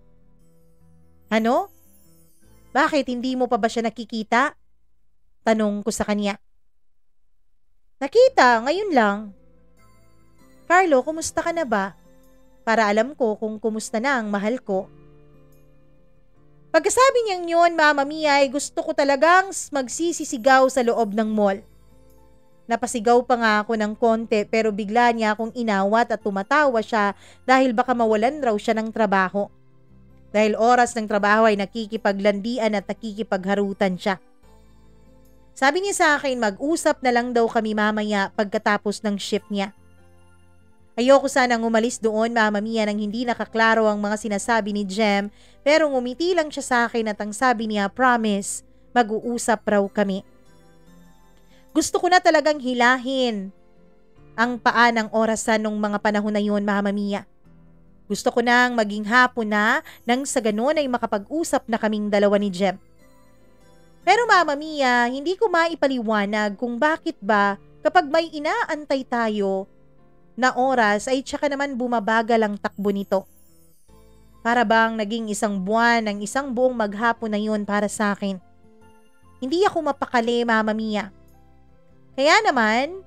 Ano? Bakit hindi mo pa ba siya nakikita? Tanong ko sa kanya. Nakita, ngayon lang. Carlo, kumusta ka na ba? Para alam ko kung kumusta na ang mahal ko. Pagkasabi niyang yun, Mama Mia, ay gusto ko talagang magsisisigaw sa loob ng mall. Napasigaw pa nga ako ng konti pero bigla niya akong inawat at tumatawa siya dahil baka mawalan raw siya ng trabaho. Dahil oras ng trabaho ay nakikipaglandian at nakikipagharutan siya. Sabi niya sa akin mag-usap na lang daw kami mamaya pagkatapos ng shift niya. Ayoko sanang umalis doon, Mama Mia, nang hindi nakaklaro ang mga sinasabi ni Jem pero ngumiti lang siya sa akin at ang sabi niya, promise, mag-uusap raw kami. Gusto ko na talagang hilahin ang paa ng orasan nung mga panahon na yun, Mama Mia. Gusto ko nang maging hapon na nang sa ganun ay makapag-usap na kaming dalawa ni Jem. Pero Mama Mia, hindi ko maipaliwanag kung bakit ba kapag may inaantay tayo na oras ay tsaka naman bumabagal ang takbo nito. Para bang naging isang buwan ang isang buong maghapon na yun para sa akin. Hindi ako mapakali, Mama Mia. Kaya naman,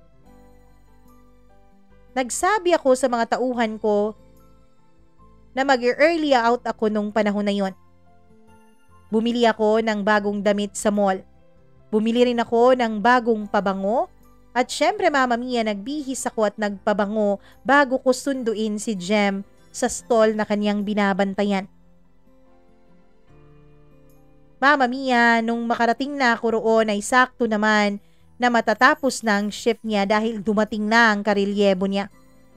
nagsabi ako sa mga tauhan ko na mag-early out ako nung panahon na yon. Bumili ako ng bagong damit sa mall. Bumili rin ako ng bagong pabango at syempre, Mama Mia, nagbihis ako at nagpabango bago ko sunduin si Jem sa stall na kanyang binabantayan. Mama Mia, nung makarating na ako roon ay sakto naman na matatapos na ang shift niya dahil dumating na ang karelyebo niya.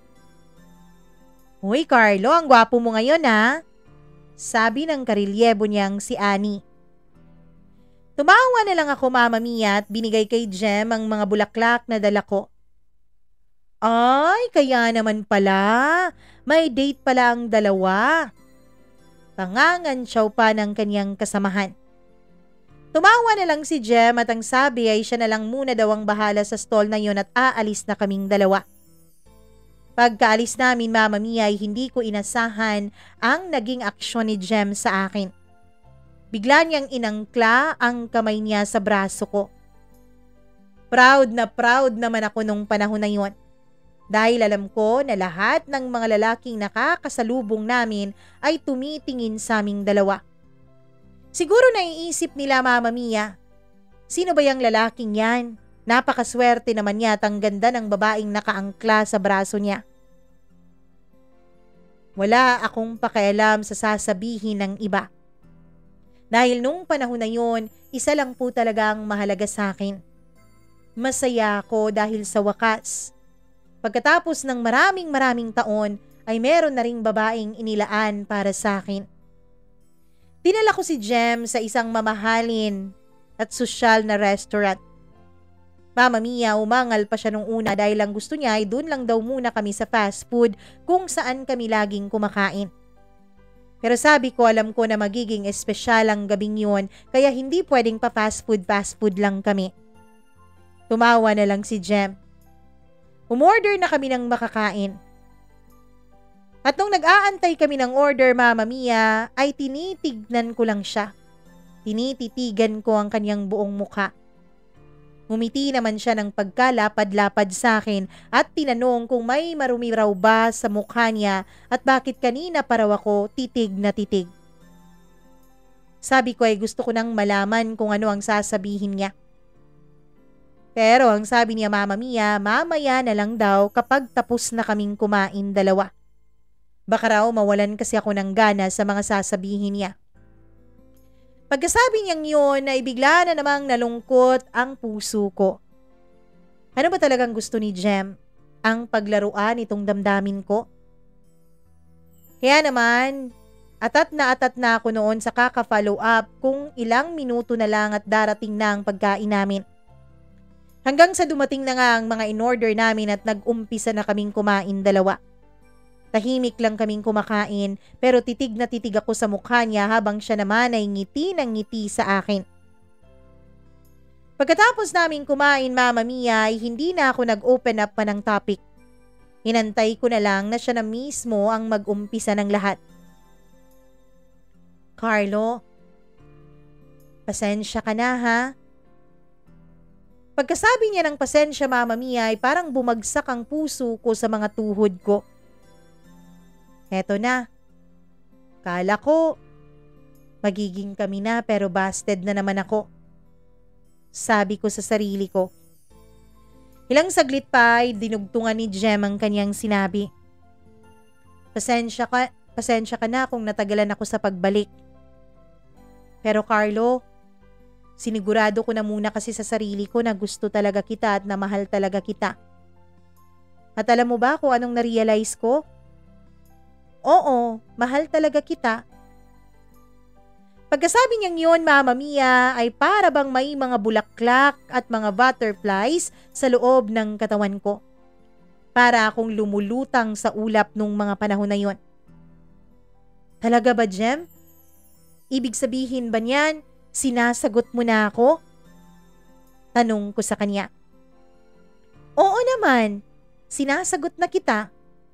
Uy, Carlo, ang gwapo mo ngayon ha? Sabi ng karelyebo niyang si Annie. Tumawa na lang ako, Mama Mia, at binigay kay Jem ang mga bulaklak na dala ko. Ay, kaya naman pala. May date pala ang dalawa. Pangangansyaw pa ng kanyang kasamahan. Tumawa na lang si Jem at ang sabi ay siya na lang muna daw ang bahala sa stall na yun at aalis na kaming dalawa. Pagkaalis namin, Mama Mia, ay hindi ko inasahan ang naging aksyon ni Jem sa akin. Bigla niyang inangkla ang kamay niya sa braso ko. Proud naman ako nung panahon na yun. Dahil alam ko na lahat ng mga lalaking nakakasalubong namin ay tumitingin sa aming dalawa. Siguro naiisip nila, Mama Mia, sino ba yung lalaking yan? Napakaswerte naman yata ang ganda ng babaeng nakaangkla sa braso niya. Wala akong pakialam sa sasabihin ng iba. Dahil nung panahon na yun, isa lang po talaga ang mahalaga sa akin. Masaya ako dahil sa wakas. Pagkatapos ng maraming taon, ay meron na ring babaeng inilaan para sa akin. Dinala ko si Jem sa isang mamahalin at sosyal na restaurant. Mama Mia, umangal pa siya nung una dahil lang gusto niya ay doon lang daw muna kami sa fast food kung saan kami laging kumakain. Pero sabi ko, alam ko na magiging espesyal ang gabing yun, kaya hindi pwedeng pa fast food lang kami. Tumawa na lang si Jem. Umorder na kami ng makakain. At nung nag-aantay kami ng order, Mama Mia, ay tinitignan ko lang siya. Tinititigan ko ang kanyang buong mukha. Ngumiti naman siya ng pagkalapad-lapad sa akin at tinanong kung may marumi raw ba sa mukha niya at bakit kanina pa raw ako titig na titig. Sabi ko ay gusto ko nang malaman kung ano ang sasabihin niya. Pero ang sabi niya, Mama Mia, mamaya na lang daw kapag tapos na kaming kumain dalawa. Baka raw mawalan kasi ako ng gana sa mga sasabihin niya. Pagkasabi niyang yun ay bigla na namang nalungkot ang puso ko. Ano ba talagang gusto ni Jem? Ang paglaruan itong damdamin ko? Kaya naman, atat na ako noon sa kaka-follow up kung ilang minuto na lang at darating na ang pagkain namin. Hanggang sa dumating na nga ang mga in-order namin at nag-umpisa na kaming kumain dalawa. Tahimik lang kaming kumakain pero titig na titig ako sa mukha niya habang siya naman ay ngiti ng ngiti sa akin. Pagkatapos naming kumain, Mama Mia, ay hindi na ako nag-open up pa ng topic. Hinantay ko na lang na siya na mismo ang mag-umpisa ng lahat. Carlo, pasensya ka na ha? Pagkasabi niya ng pasensya, Mama Mia, ay parang bumagsak ang puso ko sa mga tuhod ko. Heto na. Kala ko, magiging kami na pero busted na naman ako. Sabi ko sa sarili ko. Ilang saglit pa ay dinugtungan ni Jem ang kanyang sinabi. Pasensya ka na kung natagalan ako sa pagbalik. Pero Carlo, sinigurado ko na muna kasi sa sarili ko na gusto talaga kita at na mahal talaga kita. At alam mo ba kung anong na-realize ko? Oo, mahal talaga kita. Pagkasabi niyang yun, Mama Mia, ay para bang may mga bulaklak at mga butterflies sa loob ng katawan ko. Para akong lumulutang sa ulap nung mga panahon na yun. Talaga ba, Jem? Ibig sabihin ba niyan, sinasagot mo na ako? Tanong ko sa kanya. Oo naman, sinasagot na kita.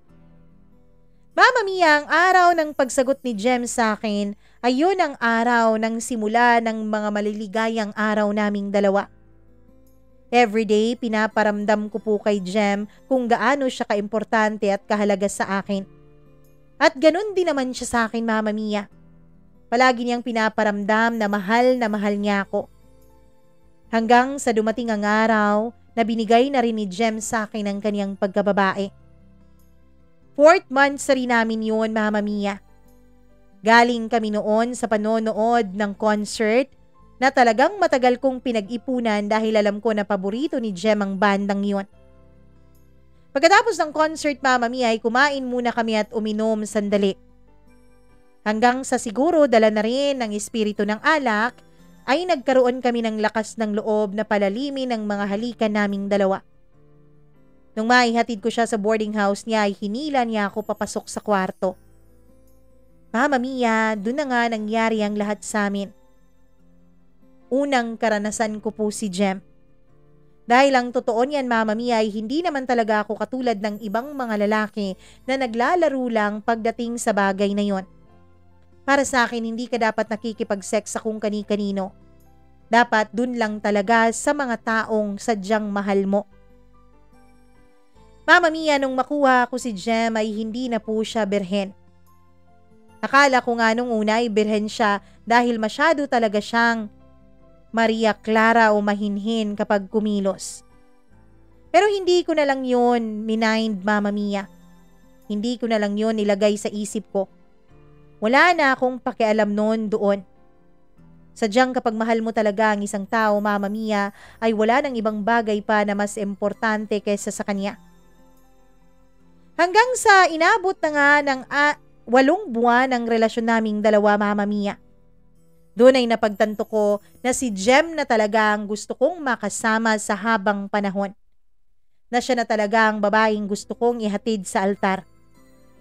Mama Mia, ang araw ng pagsagot ni Jem sa akin ay yun ang araw ng simula ng mga maliligayang araw naming dalawa. Everyday, pinaparamdam ko po kay Jem kung gaano siya kaimportante at kahalaga sa akin. At ganun din naman siya sa akin, Mama Mia. Palagi niyang pinaparamdam na mahal niya ako. Hanggang sa dumating ang araw na binigay na rin ni Jem sa akin ang kaniyang pagkababae. 4th monthsary namin yun, Mama Mia. Galing kami noon sa panonood ng concert na talagang matagal kong pinag-ipunan dahil alam ko na paborito ni Jem ang bandang yun. Pagkatapos ng concert, Mama Mia, ay kumain muna kami at uminom sandali. Hanggang sa siguro dala na rin ng espiritu ng alak, ay nagkaroon kami ng lakas ng loob na palalimin ang mga halikan naming dalawa. Nung maihatid ko siya sa boarding house niya ay hinila niya ako papasok sa kwarto. Mama Mia, doon na nga nangyari ang lahat sa amin. Unang karanasan ko po si Jem. Dahil ang totoo niyan, Mama Mia, ay hindi naman talaga ako katulad ng ibang mga lalaki na naglalaro lang pagdating sa bagay na yon. Para sa akin, hindi ka dapat nakikipag-sex sa kung kani-kanino. Dapat dun lang talaga sa mga taong sadyang mahal mo. Mama Mia, nung makuha ko si Jem ay hindi na po siya birhen. Akala ko nga nung una ay birhen siya dahil masyado talaga siyang Maria Clara o mahinhin kapag kumilos. Pero hindi ko na lang yun minind, Mama Mia. Hindi ko na lang yun nilagay sa isip ko. Wala na akong pakialam noon doon. Sadyang kapag mahal mo talaga ang isang tao, Mama Mia, ay wala nang ibang bagay pa na mas importante kaysa sa kanya. Hanggang sa inabot na nga ng 8 buwan ang relasyon naming dalawa, Mama Mia. Doon ay napagtanto ko na si Jem na talaga ang gusto kong makasama sa habang panahon. Na siya na talaga ang babaeng gusto kong ihatid sa altar.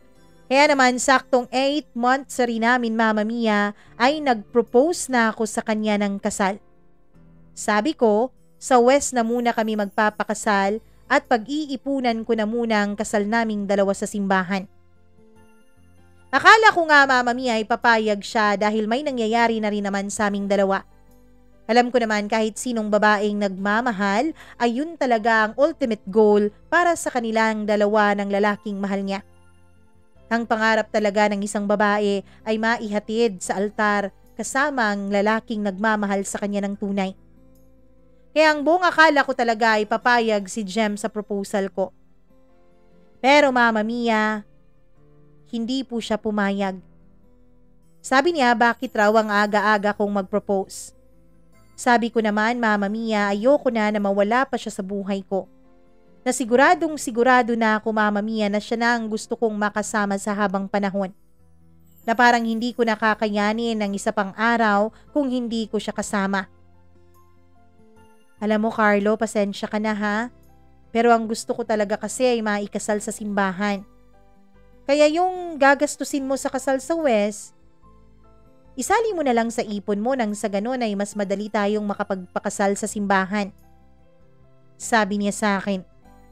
Kaya naman saktong 8 months rin namin Mama Mia ay nag-propose na ako sa kanya ng kasal. Sabi ko, sa West na muna kami magpapakasal at pag-iipunan ko na muna ang kasal naming dalawa sa simbahan. Akala ko nga Mama Mia ay papayag siya dahil may nangyayari na rin naman sa aming dalawa. Alam ko naman kahit sinong babaeng nagmamahal ay yun talaga ang ultimate goal para sa kanilang dalawa ng lalaking mahal niya. Ang pangarap talaga ng isang babae ay maihatid sa altar kasama ang lalaking nagmamahal sa kanya ng tunay. Kaya ang buong akala ko talaga ay papayag si Jem sa proposal ko. Pero Mama Mia, hindi po siya pumayag. Sabi niya bakit raw ang aga-aga kong mag-propose. Sabi ko naman Mama Mia, ayoko na mawala pa siya sa buhay ko. Na sigurado na ako Mama Mia na siya na ang gusto kong makasama sa habang panahon. Na parang hindi ko nakakayanin ng isa pang araw kung hindi ko siya kasama. Alam mo Carlo, pasensya ka na ha. Pero ang gusto ko talaga kasi ay maikasal sa simbahan. Kaya yung gagastusin mo sa kasal sa West, isali mo na lang sa ipon mo nang sa ganun ay mas madali tayong makapagpakasal sa simbahan. Sabi niya sa akin.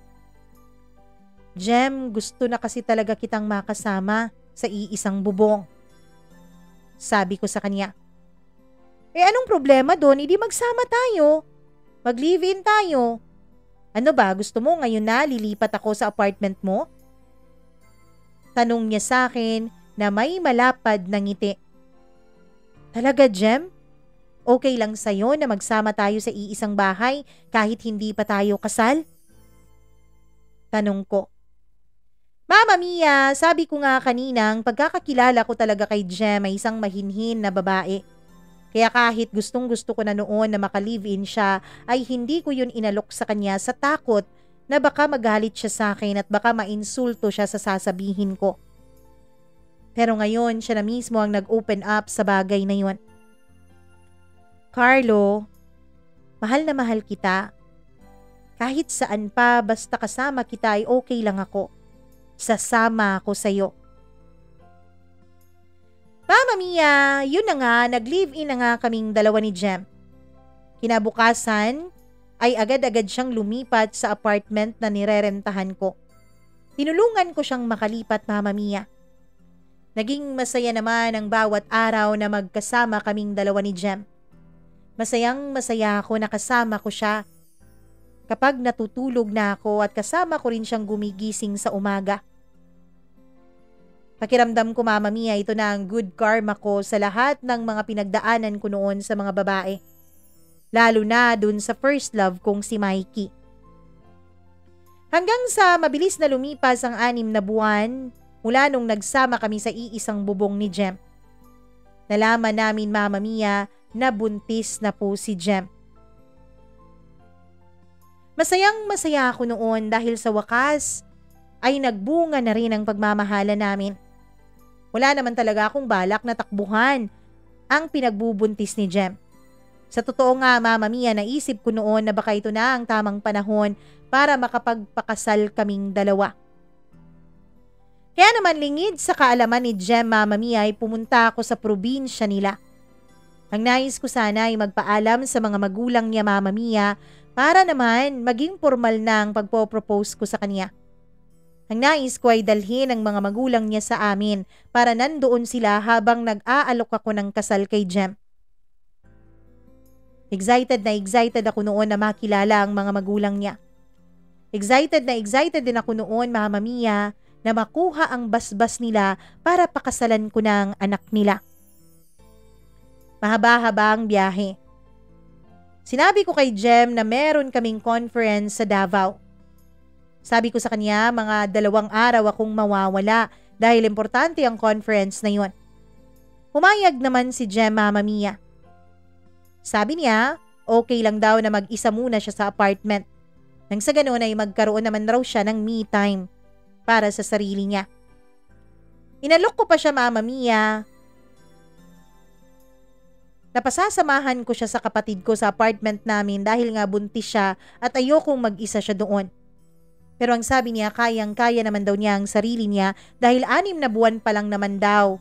Jem, gusto na kasi talaga kitang makasama sa iisang bubong. Sabi ko sa kanya. Anong problema doon? Hindi magsama tayo. Mag-live-in tayo. Ano ba, gusto mo ngayon na lilipat ako sa apartment mo? Tanong niya sa akin na may malapad na ngiti. Talaga, Jem? Okay lang sa'yo na magsama tayo sa iisang bahay kahit hindi pa tayo kasal? Tanong ko. Mama Mia, sabi ko nga kaninang pagkakakilala ko talaga kay Jem ay isang mahinhin na babae. Kaya kahit gustong-gusto ko na noon na maka-live-in siya ay hindi ko yun inalok sa kanya sa takot na baka magalit siya sa akin at baka mainsulto siya sa sasabihin ko. Pero ngayon siya na mismo ang nag-open up sa bagay na yun. Carlo, mahal na mahal kita. Kahit saan pa basta kasama kita ay okay lang ako. Sasama ako sa'yo. Mama Mia, yun na nga, nag-live-in na nga kaming dalawa ni Jem. Kinabukasan ay agad-agad siyang lumipat sa apartment na nirerentahan ko. Tinulungan ko siyang makalipat Mama Mia. Naging masaya naman ang bawat araw na magkasama kaming dalawa ni Jem. Masayang masaya ako na kasama ko siya. Kapag natutulog na ako at kasama ko rin siyang gumigising sa umaga. Pakiramdam ko Mama Mia, ito na ang good karma ko sa lahat ng mga pinagdaanan ko noon sa mga babae. Lalo na dun sa first love kong si Mikey. Hanggang sa mabilis na lumipas ang 6 na buwan mula nung nagsama kami sa iisang bubong ni Jem. Nalaman namin Mama Mia na buntis na po si Jem. Masayang masaya ako noon dahil sa wakas ay nagbunga na rin ang pagmamahala namin. Wala naman talaga akong balak na takbuhan ang pinagbubuntis ni Jem. Sa totoo nga Mama Mia, naisip ko noon na baka ito na ang tamang panahon para makapagpakasal kaming dalawa. Kaya naman lingid sa kaalaman ni Jem Mama Mia ay pumunta ako sa probinsya nila. Ang nais ko sana ay magpaalam sa mga magulang niya Mama Mia para naman maging formal na ang pagpo-propose ko sa kanya. Ang nais ko ay dalhin ang mga magulang niya sa amin para nandoon sila habang nag-aalok ako ng kasal kay Jem. Excited ako noon na makilala ang mga magulang niya. Excited din ako noon Mama Mia na makuha ang basbas nila para pakasalan ko ng anak nila. Mahaba-haba ang biyahe. Sinabi ko kay Jem na meron kaming conference sa Davao. Sabi ko sa kanya mga 2 araw akong mawawala dahil importante ang conference na yun. Pumayag naman si Jem Mama Mia. Sabi niya, okay lang daw na mag-isa muna siya sa apartment. Nang sa ganoon ay magkaroon naman raw siya ng me time para sa sarili niya. Inalok ko pa siya Mama Mia. Napasasamahan ko siya sa kapatid ko sa apartment namin dahil nga buntis siya at ayokong mag-isa siya doon. Pero ang sabi niya, kayang-kaya naman daw niya ang sarili niya dahil 6 na buwan pa lang naman daw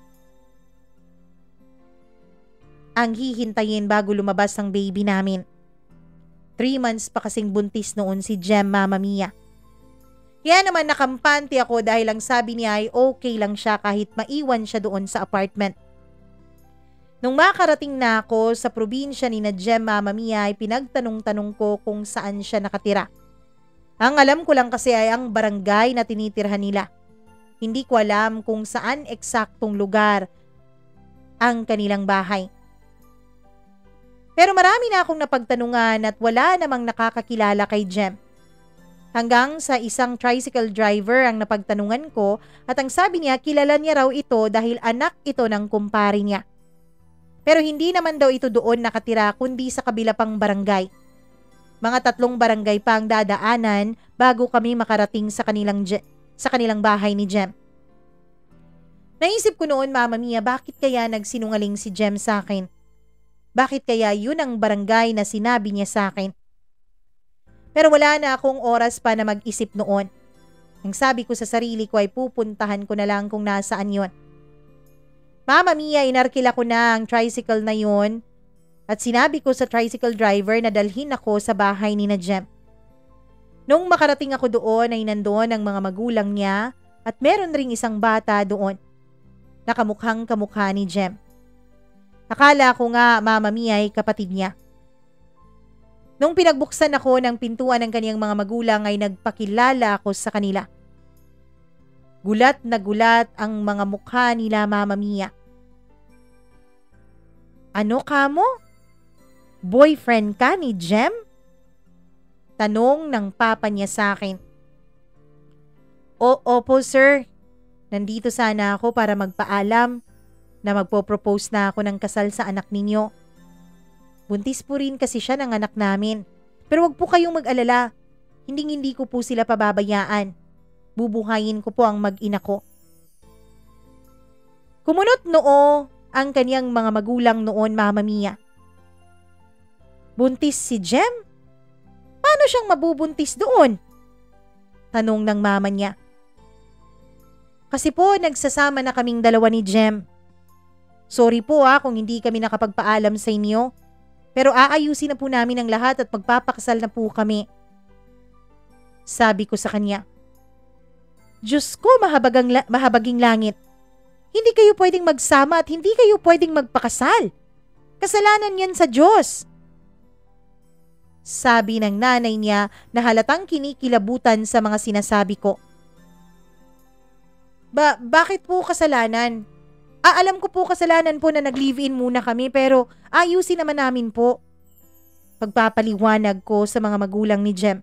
ang hihintayin bago lumabas ang baby namin. 3 months pa kasing buntis noon si Jem, Mama Mia. Kaya naman nakampante ako dahil ang sabi niya ay okay lang siya kahit maiwan siya doon sa apartment. Nung makarating na ako sa probinsya ni na Jem, Mama Mia, ay pinagtanong-tanong ko kung saan siya nakatira. Ang alam ko lang kasi ay ang barangay na tinitirhan nila. Hindi ko alam kung saan eksaktong lugar ang kanilang bahay. Pero marami na akong napagtanungan at wala namang nakakakilala kay Jem. Hanggang sa isang tricycle driver ang napagtanungan ko at ang sabi niya kilala niya raw ito dahil anak ito ng kumpare niya. Pero hindi naman daw ito doon nakatira kundi sa kabila pang barangay. Mga 3 barangay pa ang dadaanan bago kami makarating sa kanilang bahay ni Jem. Naisip ko noon, Mama Mia, bakit kaya nagsinungaling si Jem sa akin? Bakit kaya yun ang barangay na sinabi niya sa akin? Pero wala na akong oras pa na mag-isip noon. Ang sabi ko sa sarili ko ay pupuntahan ko na lang kung nasaan yon. Mama Mia, inarkila ko na ang tricycle na yon at sinabi ko sa tricycle driver na dalhin ako sa bahay ni na Jem. Nung makarating ako doon ay nandoon ang mga magulang niya at meron ring isang bata doon. Nakamukhang kamukha ni Jem. Akala ko nga, Mama Mia, ay kapatid niya. Nung pinagbuksan ako ng pintuan ng kaniyang mga magulang ay nagpakilala ako sa kanila. Gulat na gulat ang mga mukha nila, Mama Mia. Ano ka mo? Boyfriend ka ni Jem? Tanong ng papa niya sa akin. Opo sir. Nandito sana ako para magpaalam na magpo-propose na ako ng kasal sa anak ninyo. Buntis po rin kasi siya ng anak namin. Pero wag po kayong mag-alala. Hindi ko po sila pababayaan. Bubuhayin ko po ang mag-ina ko. Kumunot noo ang kaniyang mga magulang noon, Mama Mia. Buntis si Jem? Paano siyang mabubuntis doon? Tanong ng mama niya. Kasi po nagsasama na kaming dalawa ni Jem. Sorry po kung hindi kami nakapagpaalam sa inyo. Pero aayusin na po namin ang lahat at magpapakasal na po kami. Sabi ko sa kanya. Diyos ko, mahabaging langit. Hindi kayo pwedeng magsama at hindi kayo pwedeng magpakasal. Kasalanan yan sa Diyos. Sabi ng nanay niya na halatang kinikilabutan sa mga sinasabi ko. Bakit po kasalanan? Alam ko po kasalanan po na nag-live-in muna kami pero ayusin naman namin po. Pagpapaliwanag ko sa mga magulang ni Jem.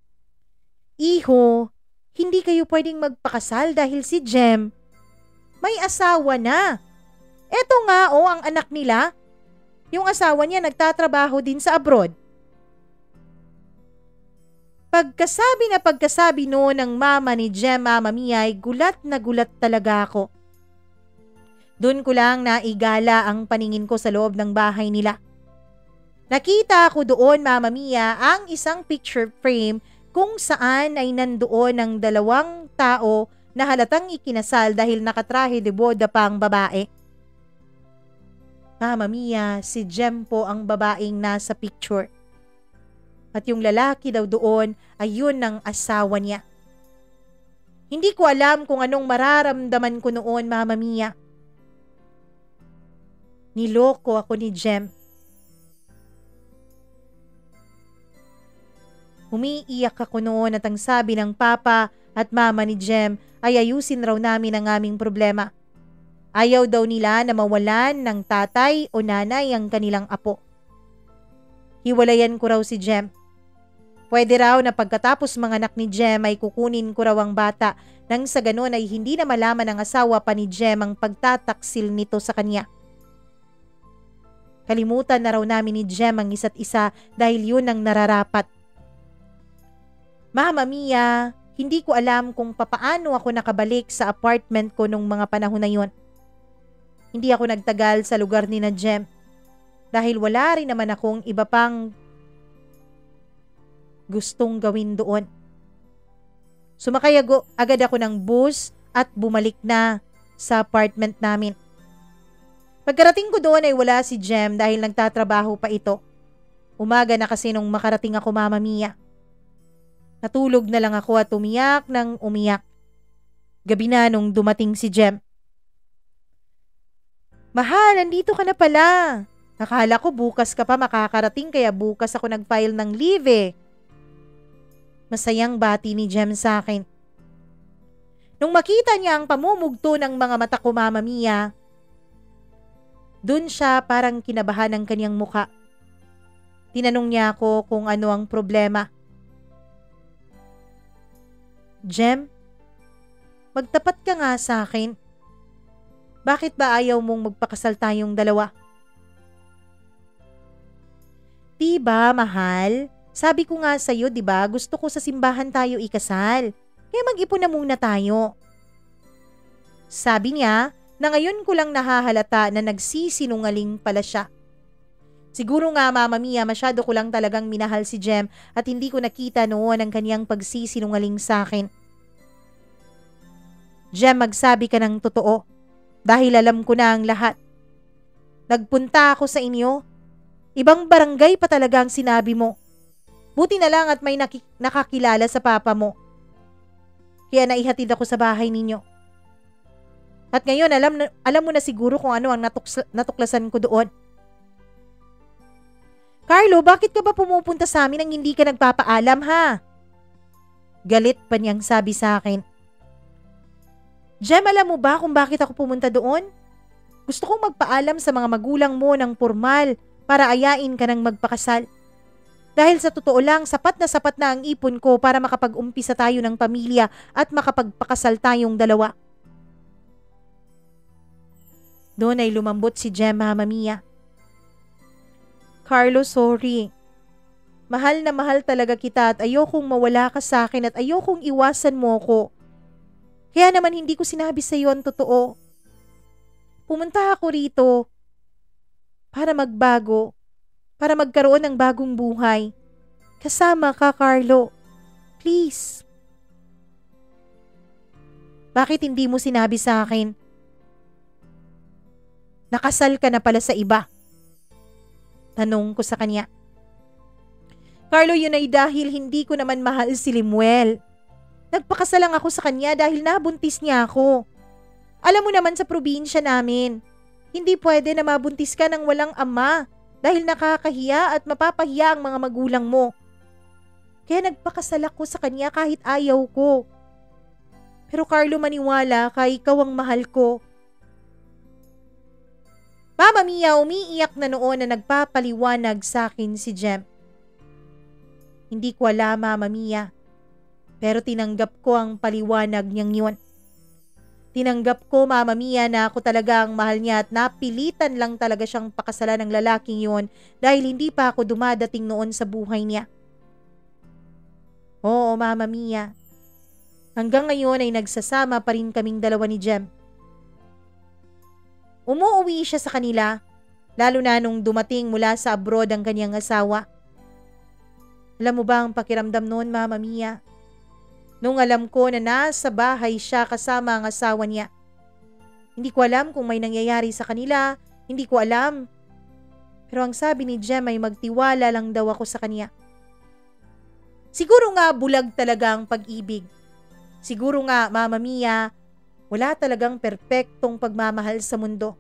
Iho, hindi kayo pwedeng magpakasal dahil si Jem may asawa na. Eto nga ang anak nila. Yung asawa niya nagtatrabaho din sa abroad. Pagkasabi noon ng mama ni Jem, Mama Mia, ay gulat na gulat talaga ako. Doon ko lang naigala ang paningin ko sa loob ng bahay nila. Nakita ko doon, Mama Mia, ang isang picture frame kung saan ay nandoon ang 2 tao na halatang ikinasal dahil nakatrahe de boda pa ang babae. Mama Mia, si Jem po ang babaeng nasa picture. At yung lalaki daw doon ay yun ang asawa niya. Hindi ko alam kung anong mararamdaman ko noon, Mama Mia. Niloko ako ni Jem. Umiiyak ako noon at ang sabi ng papa at mama ni Jem ay ayusin raw namin ang aming problema. Ayaw daw nila na mawalan ng tatay o nanay ang kanilang apo. Hiwalayan ko raw si Jem. Pwede raw na pagkatapos manganak ni Jem ay kukunin ko raw ang bata nang sa ganun ay hindi na malaman ng asawa pa ni Jem ang pagtataksil nito sa kanya. Kalimutan na raw namin ni Jem ang isa't isa dahil yun ang nararapat. Mama Mia, hindi ko alam kung papaano ako nakabalik sa apartment ko nung mga panahon na yun. Hindi ako nagtagal sa lugar ni na Jem dahil wala rin naman akong iba pang gustong gawin doon. Sumakay agad ako ng bus at bumalik na sa apartment namin. Pagkarating ko doon ay wala si Jem dahil nagtatrabaho pa ito. Umaga na kasi nung makarating ako, Mama Mia. Natulog na lang ako at umiyak ng umiyak. Gabi na nung dumating si Jem. Mahal, nandito ka na pala. Nakala ko bukas ka pa makakarating kaya bukas ako nag-file ng leave eh. Masayang bati ni Jem sa akin. Nung makita niya ang pamumugto ng mga mata ko, Mama Mia, dun siya parang kinabahan ng kanyang muka. Tinanong niya ako kung ano ang problema. Jem, magtapat ka nga sa akin. Bakit ba ayaw mong magpakasal tayong dalawa? Diba, mahal? Sabi ko nga sa'yo, diba, gusto ko sa simbahan tayo ikasal. Kaya mag-ipon na muna tayo. Sabi niya na ngayon ko lang nahahalata na nagsisinungaling pala siya. Siguro nga, Mama Mia, masyado ko lang talagang minahal si Jem at hindi ko nakita noon ang kanyang pagsisinungaling sa akin. Jem, magsabi ka ng totoo dahil alam ko na ang lahat. Nagpunta ako sa inyo. Ibang barangay pa talaga ang sinabi mo. Buti na lang at may nakakilala sa papa mo. Kaya naihatid ako sa bahay ninyo. At ngayon, alam mo na siguro kung ano ang natuklasan ko doon. Carlo, bakit ka ba pumupunta sa amin nang hindi ka nagpapaalam, ha? Galit pa niyang sabi sa akin. Jem, alam mo ba kung bakit ako pumunta doon? Gusto kong magpaalam sa mga magulang mo ng formal para ayain ka ng magpakasal. Dahil sa totoo lang, sapat na ang ipon ko para makapag-umpisa tayo ng pamilya at makapagpakasal tayong dalawa. Doon ay lumambot si Jem, Mama Mia. Carlo, sorry. Mahal na mahal talaga kita at ayokong mawala ka sa akin at ayokong iwasan mo ko. Kaya naman hindi ko sinabi sa iyo ang totoo. Pumunta ako rito para magbago, para magkaroon ng bagong buhay. Kasama ka, Carlo. Please. Bakit hindi mo sinabi sa akin? Nakasal ka na pala sa iba. Tanong ko sa kanya. Carlo, yun ay dahil hindi ko naman mahal si Limuel. Nagpakasal lang ako sa kanya dahil nabuntis niya ako. Alam mo naman sa probinsya namin, hindi pwede na mabuntis ka ng walang ama dahil nakakahiya at mapapahiya ang mga magulang mo. Kaya nagpakasal ako sa kanya kahit ayaw ko. Pero Carlo, maniwala ka, ikaw ang mahal ko. Mama Mia, umiiyak na noon na nagpapaliwanag sa akin si Jem. Hindi ko alam, Mama Mia, pero tinanggap ko ang paliwanag niyang yun. Tinanggap ko, Mama Mia, na ako talaga ang mahal niya at napilitan lang talaga siyang pakasalan ng lalaking yun dahil hindi pa ako dumadating noon sa buhay niya. Oo, Mama Mia. Hanggang ngayon ay nagsasama pa rin kaming dalawa ni Jem. Umuuwi siya sa kanila, lalo na nung dumating mula sa abroad ang kanyang asawa. Alam mo ba ang pakiramdam noon, Mama Mia? Nung alam ko na nasa bahay siya kasama ang asawa niya. Hindi ko alam kung may nangyayari sa kanila, hindi ko alam. Pero ang sabi ni Jem ay magtiwala lang daw ako sa kanya. Siguro nga bulag talaga ang pag-ibig. Siguro nga, Mama Mia, wala talagang perpektong pagmamahal sa mundo.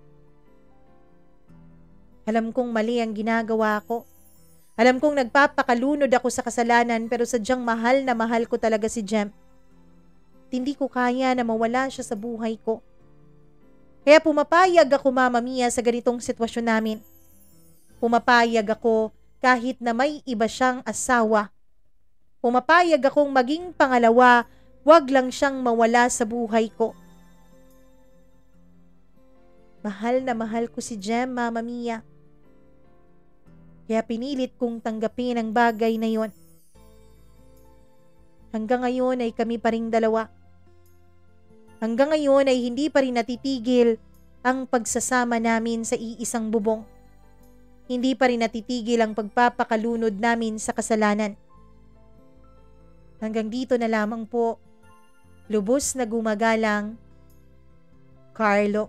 Alam kong mali ang ginagawa ko. Alam kong nagpapakalunod ako sa kasalanan pero sadyang mahal na mahal ko talaga si Jem. Hindi ko kaya na mawala siya sa buhay ko. Kaya pumapayag ako, Mama Mia, sa ganitong sitwasyon namin. Pumapayag ako kahit na may iba siyang asawa. Pumapayag akong maging pangalawa, wag lang siyang mawala sa buhay ko. Mahal na mahal ko si Jem, Mama Mia. Kaya pinilit kong tanggapin ang bagay na yon. Hanggang ngayon ay kami pa ring dalawa. Hanggang ngayon ay hindi pa rin natitigil ang pagsasama namin sa iisang bubong. Hindi pa rin natitigil ang pagpapakalunod namin sa kasalanan. Hanggang dito na lamang po Lubos na gumagalang, Carlo.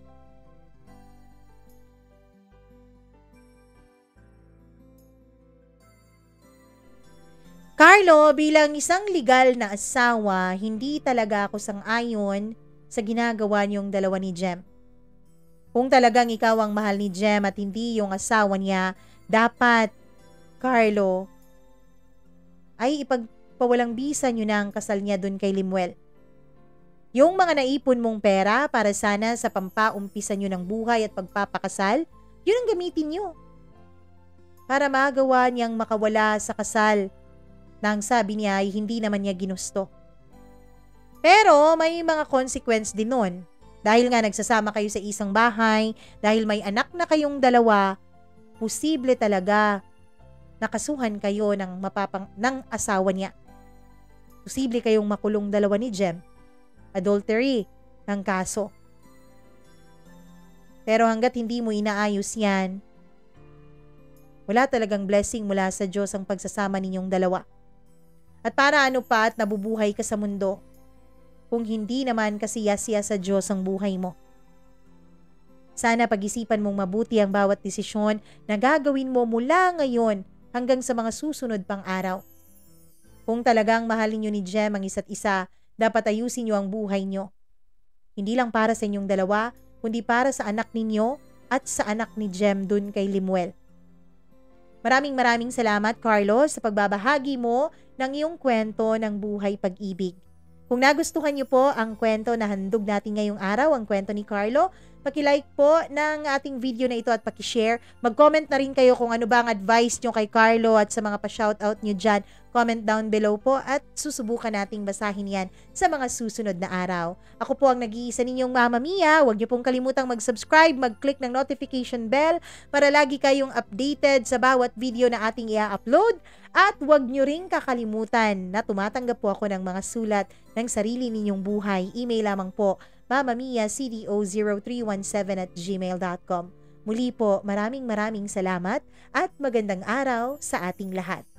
Carlo, bilang isang legal na asawa, hindi talaga ako sang-ayon sa ginagawa niyong dalawa ni Jem. Kung talagang ikaw ang mahal ni Jem at hindi yung asawa niya, dapat, Carlo, ay ipagpawalang bisa niyo na ang kasal niya dun kay Limuel. Yung mga naipon mong pera para sana sa pampaumpisa niyo ng buhay at pagpapakasal, yun ang gamitin niyo. Para magawa niyang makawala sa kasal nang sabi niya ay hindi naman niya ginusto. Pero may mga consequence din nun. Dahil nga nagsasama kayo sa isang bahay, dahil may anak na kayong dalawa, posible talaga nakasuhan kayo ng asawa niya. Posible kayong makulong dalawa ni Jem. Adultery ng kaso. Pero hanggat hindi mo inaayos yan, wala talagang blessing mula sa Diyos ang pagsasama ninyong dalawa. At para ano pa at nabubuhay ka sa mundo kung hindi naman kasiyasiya sa Diyos ang buhay mo. Sana pag-isipan mong mabuti ang bawat desisyon na gagawin mo mula ngayon hanggang sa mga susunod pang araw. Kung talagang mahalin niyo ni Jem ang isa't isa, dapat ayusin niyo ang buhay niyo. Hindi lang para sa inyong dalawa, kundi para sa anak ninyo at sa anak ni Jem dun kay Limuel. Maraming salamat, Carlos, sa pagbabahagi mo ng iyong kwento ng buhay pag-ibig. Kung nagustuhan niyo po ang kwento na handog natin ngayong araw, ang kwento ni Carlo, paki-like po ng ating video na ito at paki-share. Mag-comment na rin kayo kung ano ba ang advice niyo kay Carlo at sa mga pa-shoutout niyo dyan. Comment down below po at susubukan nating basahin yan sa mga susunod na araw. Ako po ang nag-iisa ninyong Mama Mia. Huwag niyo pong kalimutang mag-subscribe, mag-click ng notification bell para lagi kayong updated sa bawat video na ating i-upload. At huwag niyo rin kakalimutan na tumatanggap po ako ng mga sulat ng sarili ninyong buhay. Email lamang po mamamiacdo0317@gmail.com. Muli po, maraming salamat at magandang araw sa ating lahat.